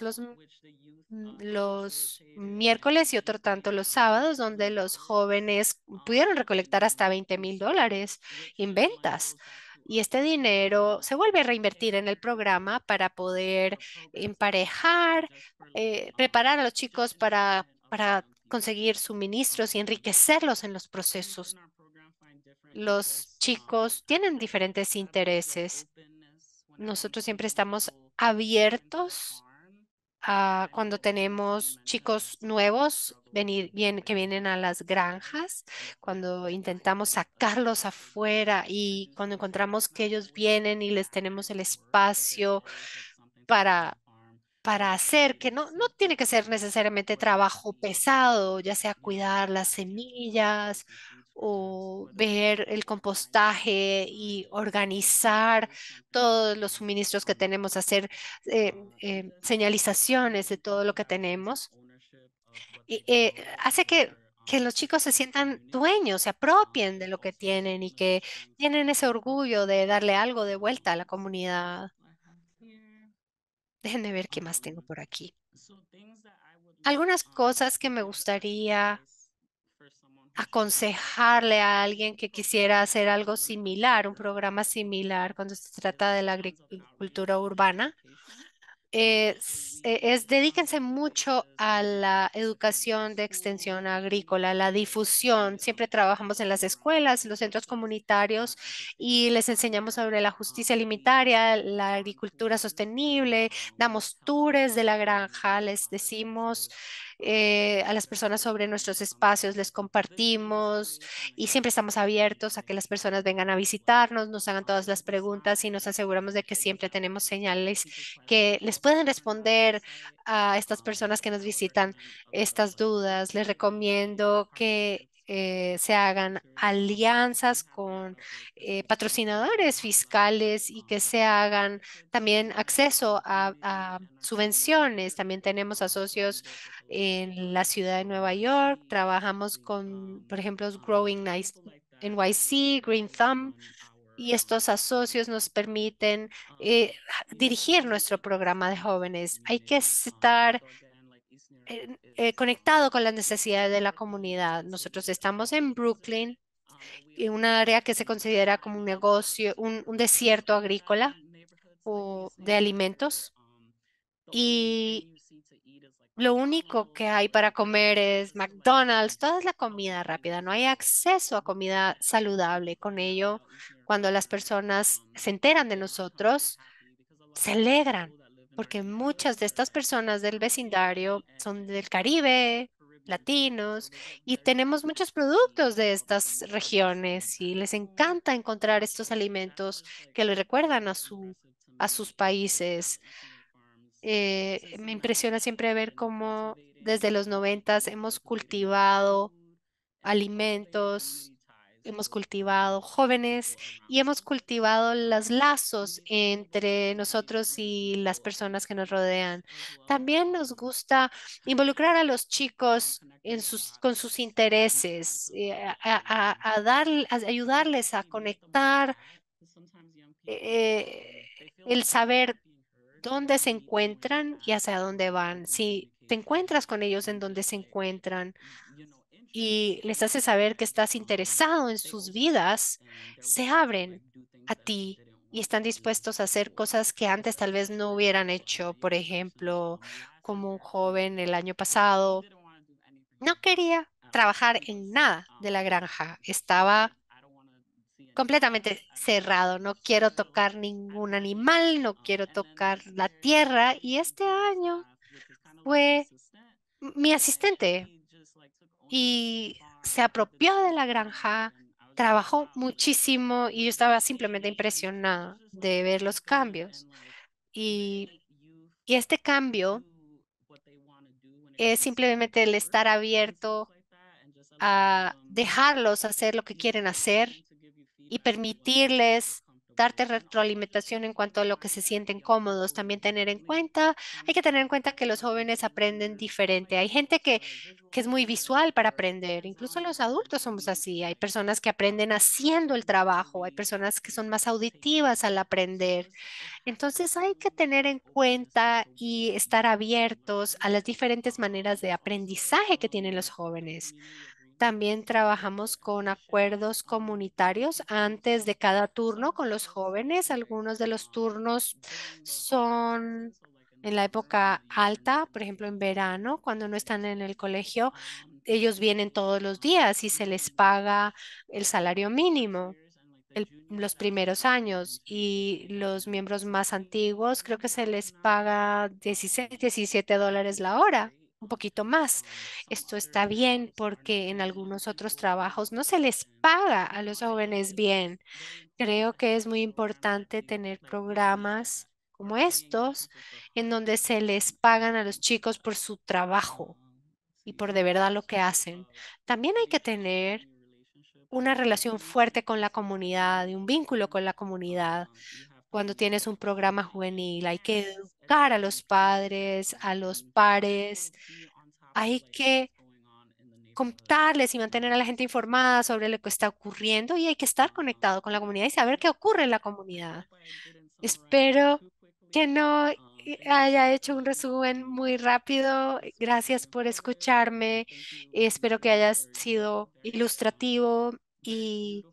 los miércoles y otro tanto los sábados, donde los jóvenes pudieron recolectar hasta $20,000 en ventas. Y este dinero se vuelve a reinvertir en el programa para poder emparejar, preparar a los chicos para conseguir suministros y enriquecerlos en los procesos. Los chicos tienen diferentes intereses. Nosotros siempre estamos abiertos cuando tenemos chicos nuevos que vienen a las granjas, cuando intentamos sacarlos afuera y cuando encontramos que ellos vienen y les tenemos el espacio para hacer, que no tiene que ser necesariamente trabajo pesado, ya sea cuidar las semillas o ver el compostaje y organizar todos los suministros que tenemos, hacer señalizaciones de todo lo que tenemos. Y, hace que los chicos se sientan dueños, se apropien de lo que tienen y que tienen ese orgullo de darle algo de vuelta a la comunidad. Déjenme ver qué más tengo por aquí. Algunas cosas que me gustaría aconsejarle a alguien que quisiera hacer algo similar, un programa similar cuando se trata de la agricultura urbana dedíquense mucho a la educación de extensión agrícola, la difusión. Siempre trabajamos en las escuelas, en los centros comunitarios y les enseñamos sobre la justicia alimentaria, la agricultura sostenible, damos tours de la granja, les decimos a las personas sobre nuestros espacios, les compartimos y siempre estamos abiertos a que las personas vengan a visitarnos, nos hagan todas las preguntas y nos aseguramos de que siempre tenemos señales que les pueden responder a estas personas que nos visitan estas dudas. Les recomiendo que se hagan alianzas con patrocinadores fiscales y que se hagan también acceso a subvenciones. También tenemos a socios en la ciudad de Nueva York. Trabajamos con, por ejemplo, Growing Nice NYC, Green Thumb, y estos asocios nos permiten dirigir nuestro programa de jóvenes. Hay que estar conectado con las necesidades de la comunidad. Nosotros estamos en Brooklyn, en un área que se considera como un negocio, un desierto agrícola o de alimentos. Y lo único que hay para comer es McDonald's, toda es la comida rápida, no hay acceso a comida saludable. Con ello, cuando las personas se enteran de nosotros, se alegran, porque muchas de estas personas del vecindario son del Caribe, latinos, y tenemos muchos productos de estas regiones y les encanta encontrar estos alimentos que les recuerdan a sus países. Me impresiona siempre ver cómo desde los 90 hemos cultivado alimentos, hemos cultivado jóvenes y hemos cultivado los lazos entre nosotros y las personas que nos rodean. También nos gusta involucrar a los chicos con sus intereses, a ayudarles a conectar el saber dónde se encuentran y hacia dónde van. Si te encuentras con ellos en donde se encuentran y les haces saber que estás interesado en sus vidas, se abren a ti y están dispuestos a hacer cosas que antes tal vez no hubieran hecho. Por ejemplo, como un joven el año pasado no quería trabajar en nada de la granja. Estaba completamente cerrado. No quiero tocar ningún animal, no quiero tocar la tierra. Y este año fue mi asistente y se apropió de la granja, trabajó muchísimo y yo estaba simplemente impresionada de ver los cambios. Y, y este cambio es simplemente el estar abierto a dejarlos hacer lo que quieren hacer y permitirles darte retroalimentación en cuanto a lo que se sienten cómodos. También hay que tener en cuenta que los jóvenes aprenden diferente. Hay gente que es muy visual para aprender. Incluso los adultos somos así. Hay personas que aprenden haciendo el trabajo. Hay personas que son más auditivas al aprender. Entonces hay que tener en cuenta y estar abiertos a las diferentes maneras de aprendizaje que tienen los jóvenes. También trabajamos con acuerdos comunitarios antes de cada turno con los jóvenes. Algunos de los turnos son en la época alta, por ejemplo, en verano, cuando no están en el colegio, ellos vienen todos los días y se les paga el salario mínimo los primeros años y los miembros más antiguos creo que se les paga 16, $17 la hora, un poquito más. Esto está bien porque en algunos otros trabajos no se les paga a los jóvenes bien. Creo que es muy importante tener programas como estos en donde se les pagan a los chicos por su trabajo y por de verdad lo que hacen. También hay que tener una relación fuerte con la comunidad y un vínculo con la comunidad. Cuando tienes un programa juvenil, hay que educar a los padres, a los pares, hay que contarles y mantener a la gente informada sobre lo que está ocurriendo y hay que estar conectado con la comunidad y saber qué ocurre en la comunidad. Espero que no haya hecho un resumen muy rápido. Gracias por escucharme. Espero que haya sido ilustrativo y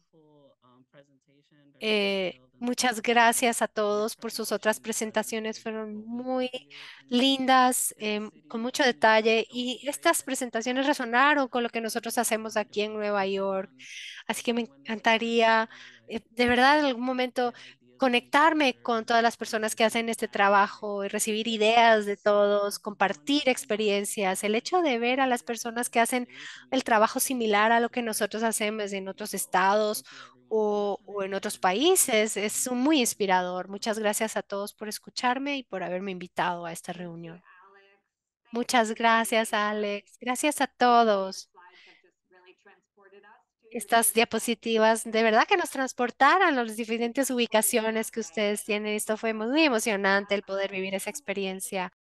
muchas gracias a todos por sus otras presentaciones. Fueron muy lindas, con mucho detalle y estas presentaciones resonaron con lo que nosotros hacemos aquí en Nueva York. Así que me encantaría, de verdad, en algún momento conectarme con todas las personas que hacen este trabajo y recibir ideas de todos, compartir experiencias. El hecho de ver a las personas que hacen el trabajo similar a lo que nosotros hacemos en otros estados o en otros países es muy inspirador. Muchas gracias a todos por escucharme y por haberme invitado a esta reunión. Muchas gracias, Alex. Gracias a todos. Estas diapositivas de verdad que nos transportaron a las diferentes ubicaciones que ustedes tienen. Esto fue muy emocionante el poder vivir esa experiencia.